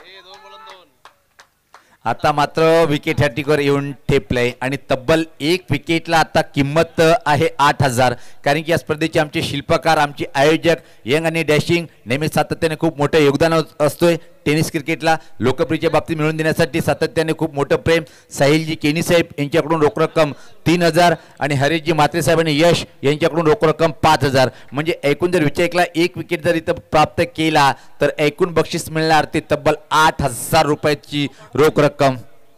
आता मात्र विकेट हॅट्रिकवर येऊन ठेपलंय आणि तब्बल एक विकेटला आता किंमत आहे आठ हजार. कारण की या स्पर्धेचे आमचे शिल्पकार आमचे आयोजक यंग आणि डॅशिंग नेहमी सातत्याने खूप मोठं योगदान असतोय. टेनिस क्रिकेटला लोकप्रियतेच्या बाबतीत मिळवून देण्यासाठी सातत्याने खूप मोठं प्रेम. साहिलजी केनी साहेब यांच्याकडून रोख रक्कम तीन हजार आणि हरेशजी मात्रे साहेब आणि यश यांच्याकडून रोख रक्कम पाच हजार. म्हणजे एकूण जर विचार केला एक विकेट जर इथं प्राप्त केला तर एकूण बक्षीस मिळणार ते तब्बल आठ हजार रुपयाची रोख रक्कम.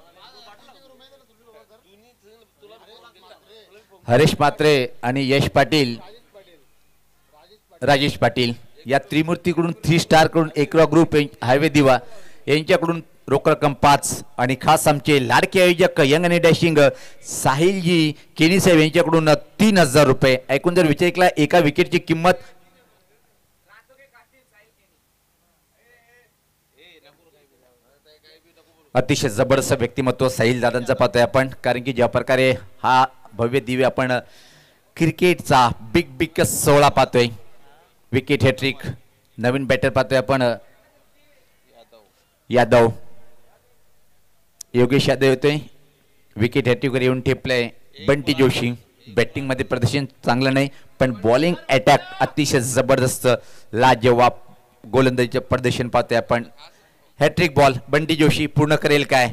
हरेश मात्रे आणि यश पाटील राजेश पाटील या त्रिमूर्तीकडून थ्री स्टार कडून एकवा ग्रुप हायवे दिवा यांच्याकडून रोख रक्कम पाच आणि खास आमचे लाडके आयोजक यंग आणि डॅशिंग साहिलजी केनी साहेब यांच्याकडून तीन हजार रुपये. ऐकून जर विचार केला एका विकेटची किंमत अतिशय जबरदस्त व्यक्तिमत्व साहिल दादांचं पाहतोय आपण. कारण की ज्या प्रकारे हा भव्य दिव्य आपण क्रिकेटचा बिग बिग सोहळा पाहतोय. विकेट हॅट्रिक नवीन बॅटर पाहतोय आपण यादव योगेश यादव येतोय. विकेट हॅट्रिकवर येऊन ठेपलंय बंटी जोशी. बॅटिंग मध्ये प्रदर्शन चांगलं नाही पण बॉलिंग अटॅक अतिशय जबरदस्त लाजवाब गोलंदाजीचे प्रदर्शन पाहतोय आपण. हॅट्रिक बॉल बंटी जोशी पूर्ण करेल काय.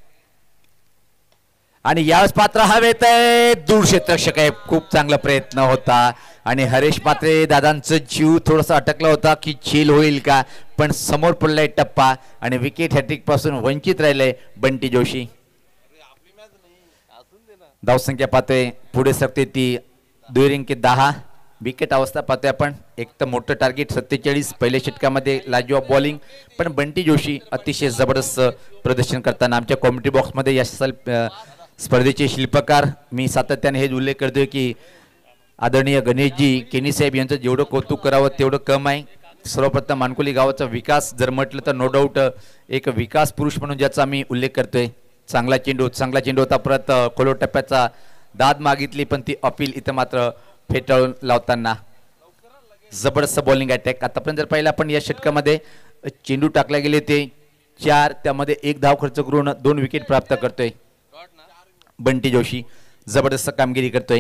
आणि यावेळेस पात्र हवेत आहे. दूर क्षेत्ररक्षक आहे. खूप चांगला प्रयत्न होता आणि हरेश मात्रे दादांचं जीव थोडासा अटकला होता की झेल होईल का पण समोर पडलाय टप्पा आणि विकेट हॅट्रिक पासून वंचित राहिलंय बंटी जोशी. धावसंख्या पाहतोय पुढे सरते ती दुहेरी दहा. विकेट अवस्था पाहतोय आपण. एक तर मोठं टार्गेट सत्तेचाळीस पहिल्या षटकामध्ये लाजवाब बॉलिंग पण बंटी जोशी अतिशय जबरदस्त प्रदर्शन करताना आमच्या कॉमेंट्री बॉक्समध्ये या स्पर्धेचे शिल्पकार मी सातत्याने हेच उल्लेख करतोय की आदरणीय गणेशजी केनी साहेब यांचं जेवढं कौतुक करावं तेवढं कम आहे. सर्वप्रथम मानकोली गावाचा विकास जर म्हटलं तर नो डाऊट एक विकास पुरुष म्हणून ज्याचा आम्ही उल्लेख करतोय. चांगला चेंडू चांगला चेंडू होता. परत खोलो टप्प्याचा दाद मागितली पण ती अपील इथं मात्र फेटाळून लावताना जबरदस्त बॉलिंग अटॅक. आतापर्यंत जर पाहिलं आपण या षटकामध्ये चेंडू टाकले गेले ते चार त्यामध्ये एक धाव खर्च करून दोन विकेट प्राप्त करतोय बंटी जोशी. जबरदस्त कामगिरी करतोय.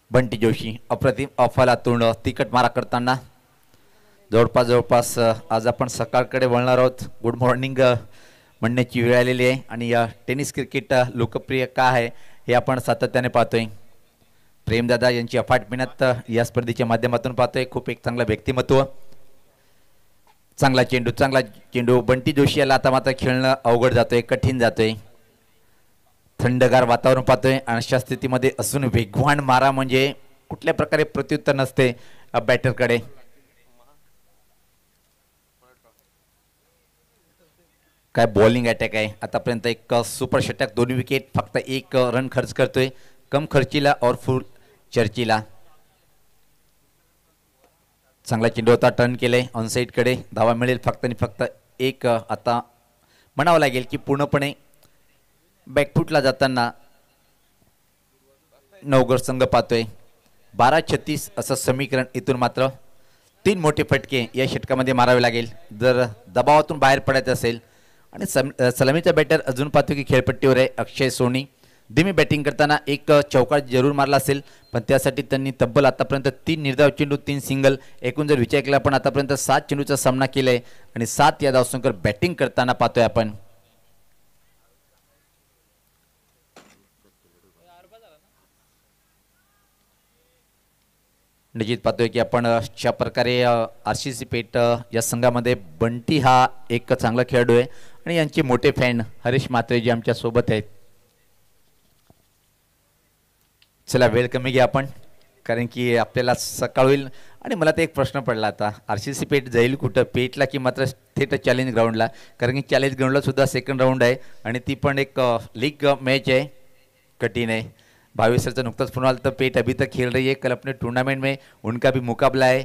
बंटी जोशी अप्रतिम अफलातून तिकट मारा करताना जवळपास जवळपास आज आपण सकाळकडे वळणार आहोत. गुड मॉर्निंग म्हणण्याची वेळ आलेली आहे आणि या टेनिस क्रिकेट लोकप्रिय का आहे हे आपण सातत्याने पाहतोय. प्रेमदादा यांची अफाट मेहनत या स्पर्धेच्या माध्यमातून पाहतोय. खूप एक चांगला व्यक्तिमत्व, चांगला चेंडू चांगला चेंडू. बंटी जोशी याला आता मात्र खेळणं अवघड जातोय, कठीण जातोय. थंडगार वातावरण पाहतोय. अशा स्थितीमध्ये असून वेगवान मारा म्हणजे कुठल्या प्रकारे प्रत्युत्तर नसते बॅटरकडे. काय बॉलिंग अटॅक आहे आतापर्यंत. एक सुपर षटक, दोन विकेट, फक्त एक रन खर्च करतोय. कम खर्चीला और फुल चर्चीला. चांगला चेंडू होता, टर्न केले ऑन साईडकडे. धावा मिळेल फक्त आणि फक्त एक. आता म्हणावं लागेल की पूर्णपणे बॅकफुटला जाताना नवगर संघ पाहतोय. बारा छत्तीस असं समीकरण. इथून मात्र तीन मोठे फटके या षटकामध्ये मारावे लागेल जर दबावातून बाहेर पडायचं असेल. आणि सलामीचा बॅटर अजून पाहतो की खेळपट्टीवर आहे अक्षय सोनी. धीमी बॅटिंग करताना एक चौकार जरूर मारला असेल, पण त्यासाठी त्यांनी तब्बल आतापर्यंत तीन निर्धाव चेंडू, तीन सिंगल, एकूण जर विचार केला पण आतापर्यंत सात चेंडूचा सामना केलाय आणि सात या धावसंख्येवर बॅटिंग करताना पाहतोय आपण. निश्चित पाहतोय की आपण अशा प्रकारे आर सी सी पेट या संघामध्ये बंटी हा एक चांगला खेळाडू आहे आणि यांचे मोठे फॅन हरीश म्हात्रे जे आमच्या सोबत आहेत. चला वेळ कमी घ्या आपण, कारण की आपल्याला सकाळ होईल. आणि मला ते एक प्रश्न पडला आता, आर सी सी पेट जाईल कुठं, पेटला की मात्र थेट चॅलेंज ग्राउंडला? कारण की चॅलेंज ग्राउंडला सुद्धा सेकंड राऊंड आहे आणि ती पण एक लीग मॅच आहे, कठीण आहे. भावेश सरचं नुकताच फोन आला तर पेट अभी तक खेल रही है, कल अपने टूर्नामेंट में उनका भी मुकाबला है.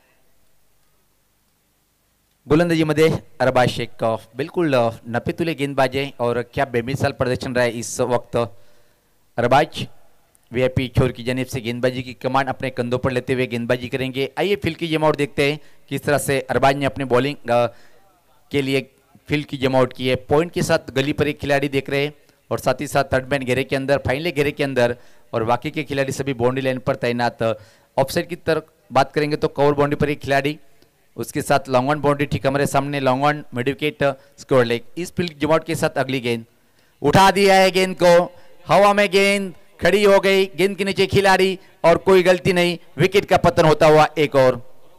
गोलंदाजी मध्ये अरबाज शेख बिल्कुल नपीतुले गेंदबाज है और क्या बेमिसाल प्रदर्शन रहा है इस वक्त. अरबाज वीआईपी छोर की जानिब से गेंदबाजी की कमान अपने कंधों पर लेते हुए गेंदबाजी करेंगे. आइए फील्ड की जमावट देखते हैं किस तरह से अरबाज ने अपने बॉलिंग के लिए फील्ड की जमावट की है. पॉइंट के साथ गली पर एक खिलाड़ी देख रहे हैं और साथ ही साथ थर्ड मैन घेरे के अंदर, फाइनली घेरे के अंदर, और बाकी के खिलाड़ी सभी बाउंड्री लाइन पर तैनात. ऑफसाइड की तरफ बात करेंगे तो कवर बाउंड्री पर एक खिलाड़ी, उसके साथ लॉन्ग ऑन बाउंड्री ठीक हमारे सामने, long on mid wicket square leg. इस फील्ड जमावट के साथ अगली गेंद उठा दिया है, गेंद को हवा में गेंद खड़ी हो गई, गेंद के नीचे खिलाड़ी और कोई गलती नहीं, विकेट का पतन होता हुआ एक और.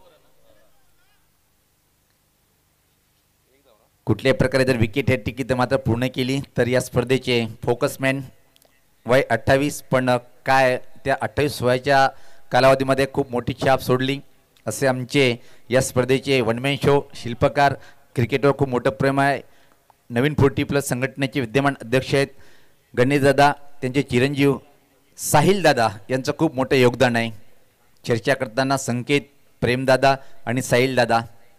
कुठल्याही प्रकारे जर विकेट हे टिकीत मात्र पूर्ण केली तर या स्पर्धेचे फोकसमॅन वय अठ्ठावीस, पण काय त्या अठ्ठावीस वयाच्या कालावधीमध्ये खूप मोठी छाप सोडली असे आमचे या स्पर्धेचे वनमॅन शो शिल्पकार. क्रिकेटवर खूप मोठं प्रेम आहे. नवीन फोर्टी प्लस संघटनेचे विद्यमान अध्यक्ष आहेत गणेशदादा, त्यांचे चिरंजीव साहिलदादा यांचं खूप मोठं योगदान आहे. चर्चा करताना संकेत, प्रेमदादा आणि साहिलदादा.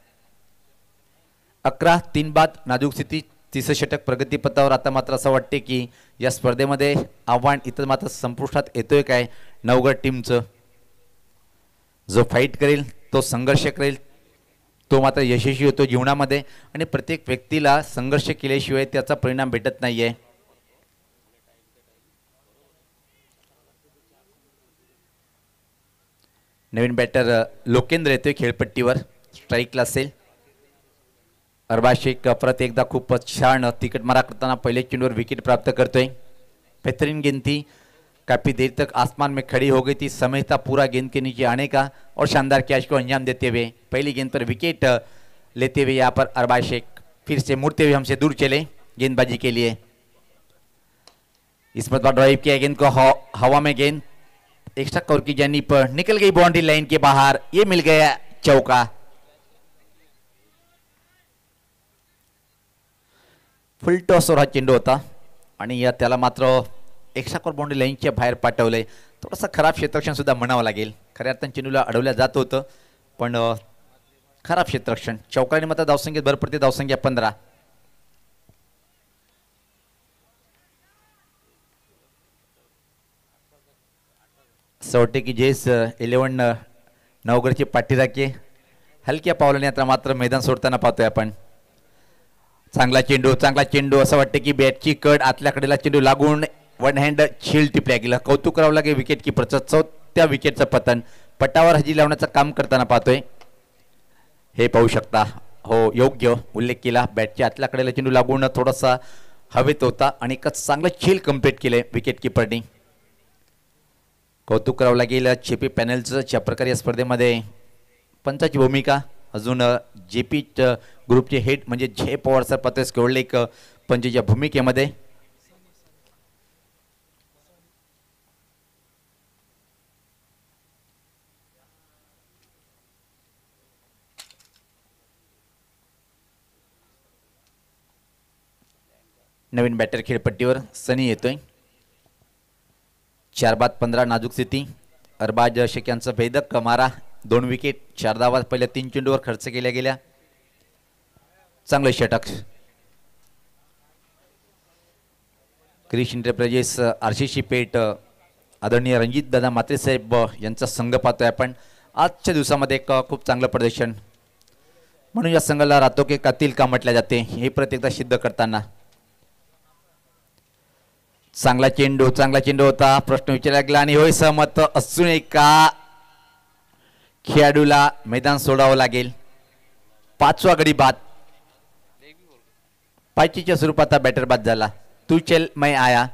अकरा तीन बाद नाजूक स्थिती, तिसरं षटक प्रगतीपथावर. आता मात्र असं वाटते की या स्पर्धेमध्ये आव्हान इथं मात्र संपुष्टात येतोय काय नवगड टीमचं. जो फाईट करेल, तो संघर्ष करेल, तो मात्र यशस्वी होतो जीवनामध्ये. आणि प्रत्येक व्यक्तीला संघर्ष केल्याशिवाय त्याचा परिणाम भेटत नाहीये. नवीन बॅटर लोकेंद्र येतोय खेळपट्टीवर, स्ट्राईकला असेल. अरबाज शेख परत एकदा खूप छान तिकट मारा करताना पहले चेंडूवर विकेट प्राप्त करतोय. बेहतरीन गेंद थी, काफी देर तक आसमान में खड़ी हो गई थी, समय था पूरा गेंद के नीचे आने का और शानदार कैच को अंजाम देते हुए पहली गेंद पर विकेट लेते हुए यहाँ पर अरबाज शेख फिर से मुड़ते हुए हमसे दूर चले गेंदबाजी के लिए. इस मरतबा ड्राइव किया गेंद को, हवा में गेंद एक्स्ट्रा कवर की जानिब पर निकल गई बाउंड्री लाइन के बाहर. ये मिल गया चौका. फुल टॉसवर हा चेंडू होता आणि या त्याला मात्र एक्स्ट्रा कवर बाउंड्री लाईनच्या बाहेर पाठवलंय. थोडासा खराब क्षेत्ररक्षण सुद्धा म्हणावं लागेल. खऱ्या अर्थाने चेंडूला अडवल्या जात होतं पण खराब क्षेत्ररक्षण. चौकाने मात्र धावसंख्येत भर पडते, धावसंख्या पंधरा. असं वाटते की जेस इलेव्हन नवगडचे पाठीराखे हलक्या पावलाने आता मात्र मैदान सोडताना पाहतोय आपण. चांगला चेंडू, चांगला चेंडू. असं वाटतं की बॅटची कड आतल्या कडेला चेंडू लागून वन हँड शील्ड टिपल्या गेला. कौतुक करावं लागेल विकेट किपरचं. चौ त्या विकेटचं पतन. पटावर हजी लावण्याचं काम करताना पाहतोय, हे पाहू शकता. हो, योग्य उल्लेख केला. बॅटच्या आतल्या कडेला चेंडू लागून थोडासा हवेत होता आणि एक चांगलं खेळ कम्प्लीट केले विकेट किपरनी. कौतुक करावं लागेल जेपी पॅनलचं, ज्या प्रकारे या स्पर्धेमध्ये पंचाची भूमिका. अजून जे पी ग्रुपचे हेड म्हणजे जय पवार सर पत्रेस केवळ एक पंचच्या भूमिकेमध्ये. नवीन बॅटर खेळपट्टीवर सनी येतोय. चार बाद पंधरा नाजूक स्थिती. अरबाज शेख यांचा भेदक मारा, दोन विकेट, चार धावा पहिल्या तीन चेंडूवर खर्च केल्या गेल्या. चांगलं षटक. क्रिश एंटरप्राइजेस आरसीसी पेठ आदरणीय रणजित दादा मात्रे साहेब यांचा संघ पाहतोय आपण. आजच्या दिवसामध्ये एक खूप चांगलं प्रदर्शन म्हणून या संघाला राहतो की कातील का म्हटल्या जाते, हे परत एकदा सिद्ध करताना. चांगला चेंडू चांगला चेंडू होता. प्रश्न विचारला गेला आणि होय सहमत असून एका खेळाडूला मैदान सोडावं लागेल. पाचवा गडी बाद. पाचीच्या स्वरूपात हा बॅटर बाद झाला. तू चल मैं आया.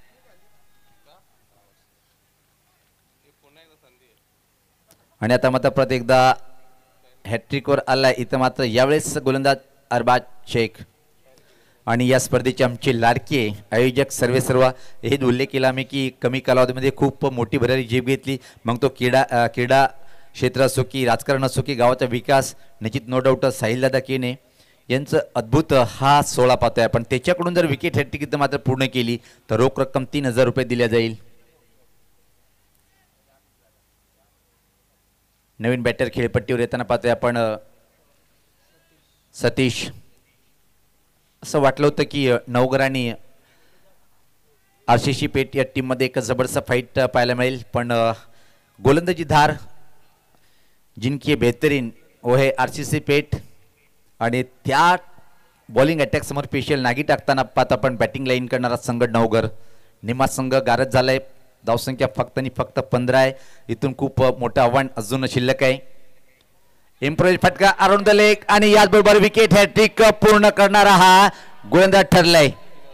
आणि आता मात्र परत एकदा हॅट्रिकवर आलाय इथं. मात्र यावेळेस गोलंदाज अरबाज शेख. आणि या स्पर्धेचे आमचे लाडके आयोजक सर्वे सर्व हे उल्लेख केला मी की कमी कालावधीमध्ये खूप मोठी भरारी झेप घेतली. मग तो क्रीडा क्रीडा क्षेत्र असो की राजकारण असो की गावाचा विकास, निश्चित नो डाऊट साहिलदादा केने यांचं अद्भुत हा सोळा पाहतोय आपण. त्याच्याकडून जर विकेट हॅट्रिक मात्र पूर्ण केली तर रोख रक्कम तीन हजार रुपये दिल्या जाईल. नवीन बॅटर खेळपट्टीवर येताना पाहतोय आपण सतीश. असं वाटलं होतं की नवगर आणि आरसीसी पेठ या टीममध्ये एक जबरदस्त फाईट पाहायला मिळेल, पण गोलंदाजी धार जिनकी बेहतरीन वो है आरसीसी पेठ. आणि त्या बॉलिंग अटॅक समोर स्पेशल नागी टाकताना पाहता आपण बॅटिंग लाईन करणारा संघ नवगर. निमा संघ गारद झालाय. धावसंख्या फक्त आणि फक्त पंधरा आहे. इथून खूप मोठं आव्हान अजून शिल्लक आहे. इम्प्रोज फटका अराउंड द लेग आणि याचबरोबर विकेट हॅट्रिक पूर्ण करणारा हा गोलंदाज ठरलाय.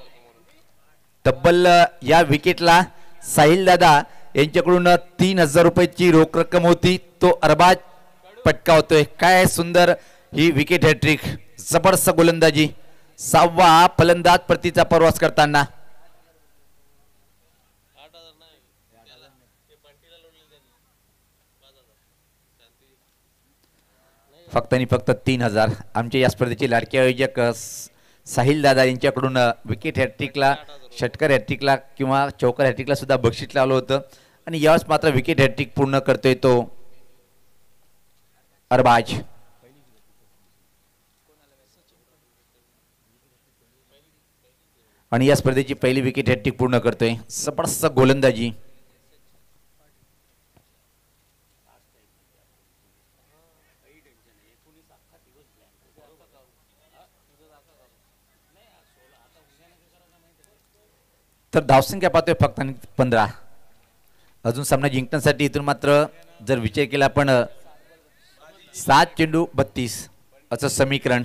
तब्बल या विकेटला साहिल दादा यांच्याकडून तीन हजार रुपयाची रोख रक्कम होती, तो अरबाज पटकावतोय. काय सुंदर ही विकेट हॅट्रिक. जबरदस्त गोलंदाजी. सहावा फलंदाज प्रतीचा प्रवास करताना. फक्त आणि फक्त तीन हजार. आमचे या स्पर्धेचे लाडके आयोजक साहिल दादा यांच्याकडून विकेट हॅट्रिकला, षटकर हॅट्रिकला किंवा चौकर हॅट्रिकला सुद्धा बक्षीस लावलं होतं. आणि यावेळेस मात्र विकेट हॅट्रिक पूर्ण करतोय तो अरबाज. आणि या स्पर्धेची पहिली विकेट हॅट्रिक पूर्ण करतोय. जबरदस्त गोलंदाजी. तर धावसंख्या पाहतोय फक्त आणि पंधरा. अजून सामना जिंकण्यासाठी इथून मात्र जर विचार केला आपण सात चेंडू बत्तीस असं समीकरण.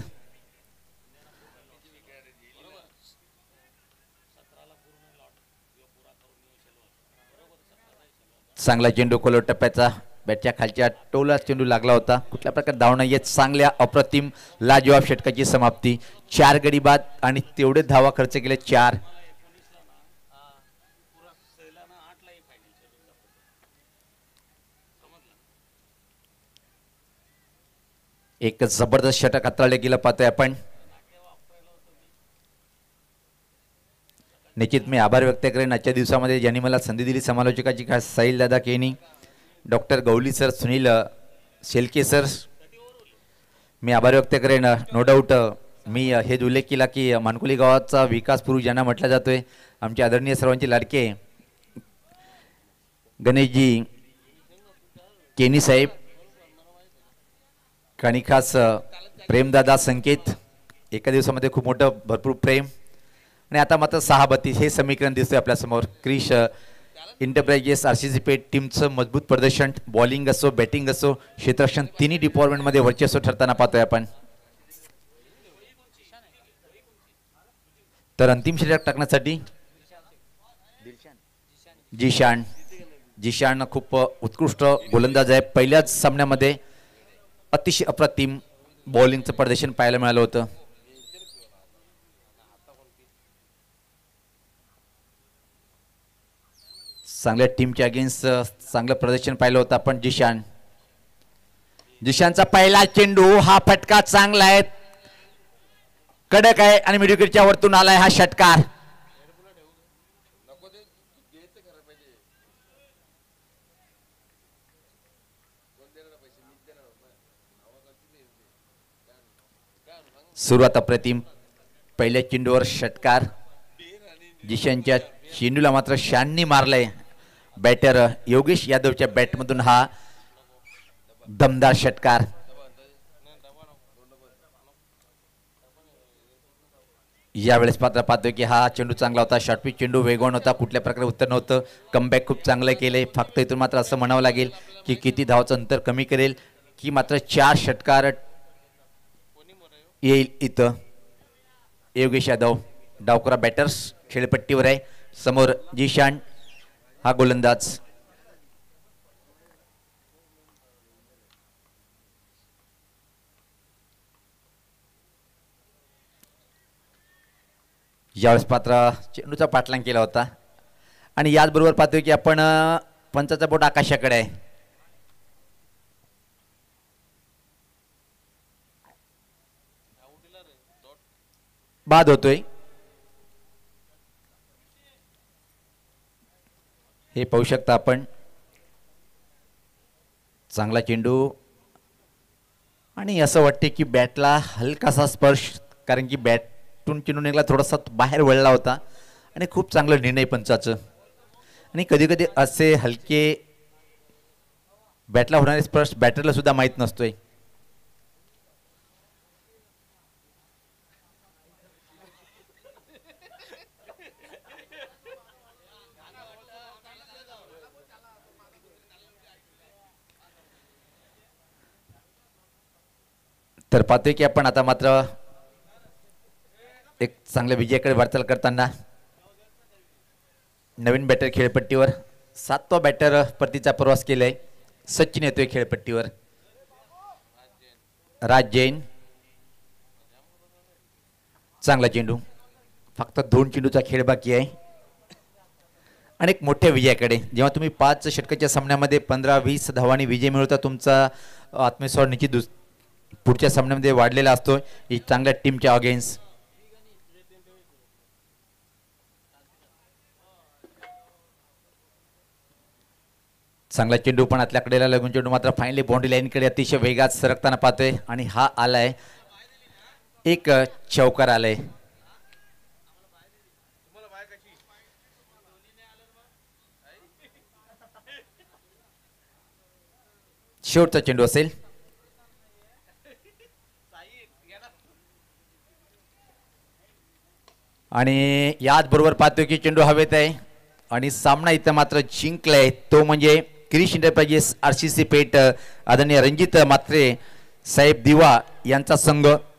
चांगला चेंडू खोल टप्प्याचा, बॅटच्या खालच्या टोला चेंडू लागला होता. कुठल्या प्रकारे धाव नाही येत. चांगल्या अप्रतिम लाजवाब षटकाची समाप्ती. चार गडी बाद आणि तेवढे धावा खर्च केले चार. एक जबरदस्त षटक हाताळले गेलं पाहतोय आपण. निश्चित मी आभार व्यक्त करेन आजच्या दिवसामध्ये ज्यांनी मला संधी दिली समालोचकाची, खास साहिल दादा Keni, doctor Gawali sir, Sunil Shelke sir. मी आभार व्यक्त करेन. नो डाऊट मी हेच उल्लेख केला की मानकोली गावाचा विकास पुरुष ज्यांना म्हटला जातोय, आमचे आदरणीय सर्वांचे लाडके गणेशजी केनी साहेब, आणि खास प्रेमदादा संकेत. एका दिवसामध्ये खूप मोठं भरपूर प्रेम. आणि आता मात्र सहा बत्तीस हे समीकरण दिसतंय आपल्यासमोर. Krish enterprises R C C Peth टीमचं मजबूत प्रदर्शन, बॉलिंग असो बॅटिंग असो क्षेत्ररक्षण तिन्ही डिपार्टमेंटमध्ये वर्चस्व ठरताना पाहतोय आपण. तर अंतिम षटक टाकण्यासाठी जिशान जिशान खूप उत्कृष्ट गोलंदाज आहे. पहिल्याच सामन्यामध्ये अतिशय अप्रतिम बॉलिंगचं प्रदर्शन पाहायला मिळालं होतं. चांगल्या टीमच्या अगेन्स्ट चांगलं प्रदर्शन पाहिलं होतं आपण. जिशान जिशानचा पहिला चेंडू, हा फटका चांगला आहे, कडक आहे आणि मिडविकेटच्या वरतून आलाय हा षटकार. सुरुवात अप्रतिम, पहिल्या चेंडूवर षटकार. जिशानच्या चेंडूला मात्र शाननी मारलंय बॅटर योगेश यादवच्या बॅटमधून हा दमदार षटकार. यावेळेस मात्र पाहतोय की हा चेंडू चांगला होता, शॉर्टपिच चेंडू वेगवान होता, कुठल्या प्रकारे उत्तर नव्हतं. कमबॅक खूप चांगलं केले. फक्त इथून मात्र असं म्हणावं लागेल की किती धावाचं अंतर कमी करेल की मात्र चार षटकार येईल इथं. योगेश यादव डावकरा बॅटर्स खेळपट्टीवर आहे. समोर जिशान हा गोलंदाज. यावेळेस पात्र चेंडूचा पाठलाग केला होता आणि याचबरोबर पाहतोय की आपण पंचाचा बोट आकाशाकडे आहे. बाद होतोय. हे पाहू शकता आपण. चांगला चेंडू आणि असं वाटते की बॅटला हलकासा स्पर्श, कारण की बॅटून चेंडू निघाला थोडासा बाहेर वळला होता आणि खूप चांगलं निर्णय पंचाचं. आणि कधी कधी असे हलके बॅटला होणारे स्पर्श बॅटरला सुद्धा माहीत नसतोय. तर पाहतोय की आपण आता मात्र एक चांगल्या विजयाकडे वाटचाल करताना नवीन बॅटर खेळपट्टीवर. सातवा बॅटर परतीचा प्रवास केलाय. सचिन येतोय खेळपट्टीवर. राज जैन. चांगला चेंडू, फक्त दोन चेंडूचा खेळ बाकी आहे आणि एक मोठ्या विजयाकडे. जेव्हा तुम्ही पाच षटकाच्या सामन्यामध्ये पंधरा वीस धावांनी विजय मिळवता, तुमचा आत्मविश्वास निश्चित दुस पुढच्या सामन्यामध्ये वाढलेला असतो. ही चांगल्या टीमच्या अगेन्स्ट. चांगला चेंडू पण आतल्या कडेला लागून चेंडू मात्र फायनली बाउंड्री लाईनकडे अतिशय वेगात सरकताना पाहतोय आणि हा आलाय एक चौकार आलाय. शेवटचा चेंडू असेल. आणि याच बरोबर पाहतोय की चेंडू हवेत आहे आणि सामना इथं मात्र जिंकलाय. तो म्हणजे Krish enterprises R C C Peth आदरणीय रणजित म्हात्रे साहेब दिवा यांचा संघ.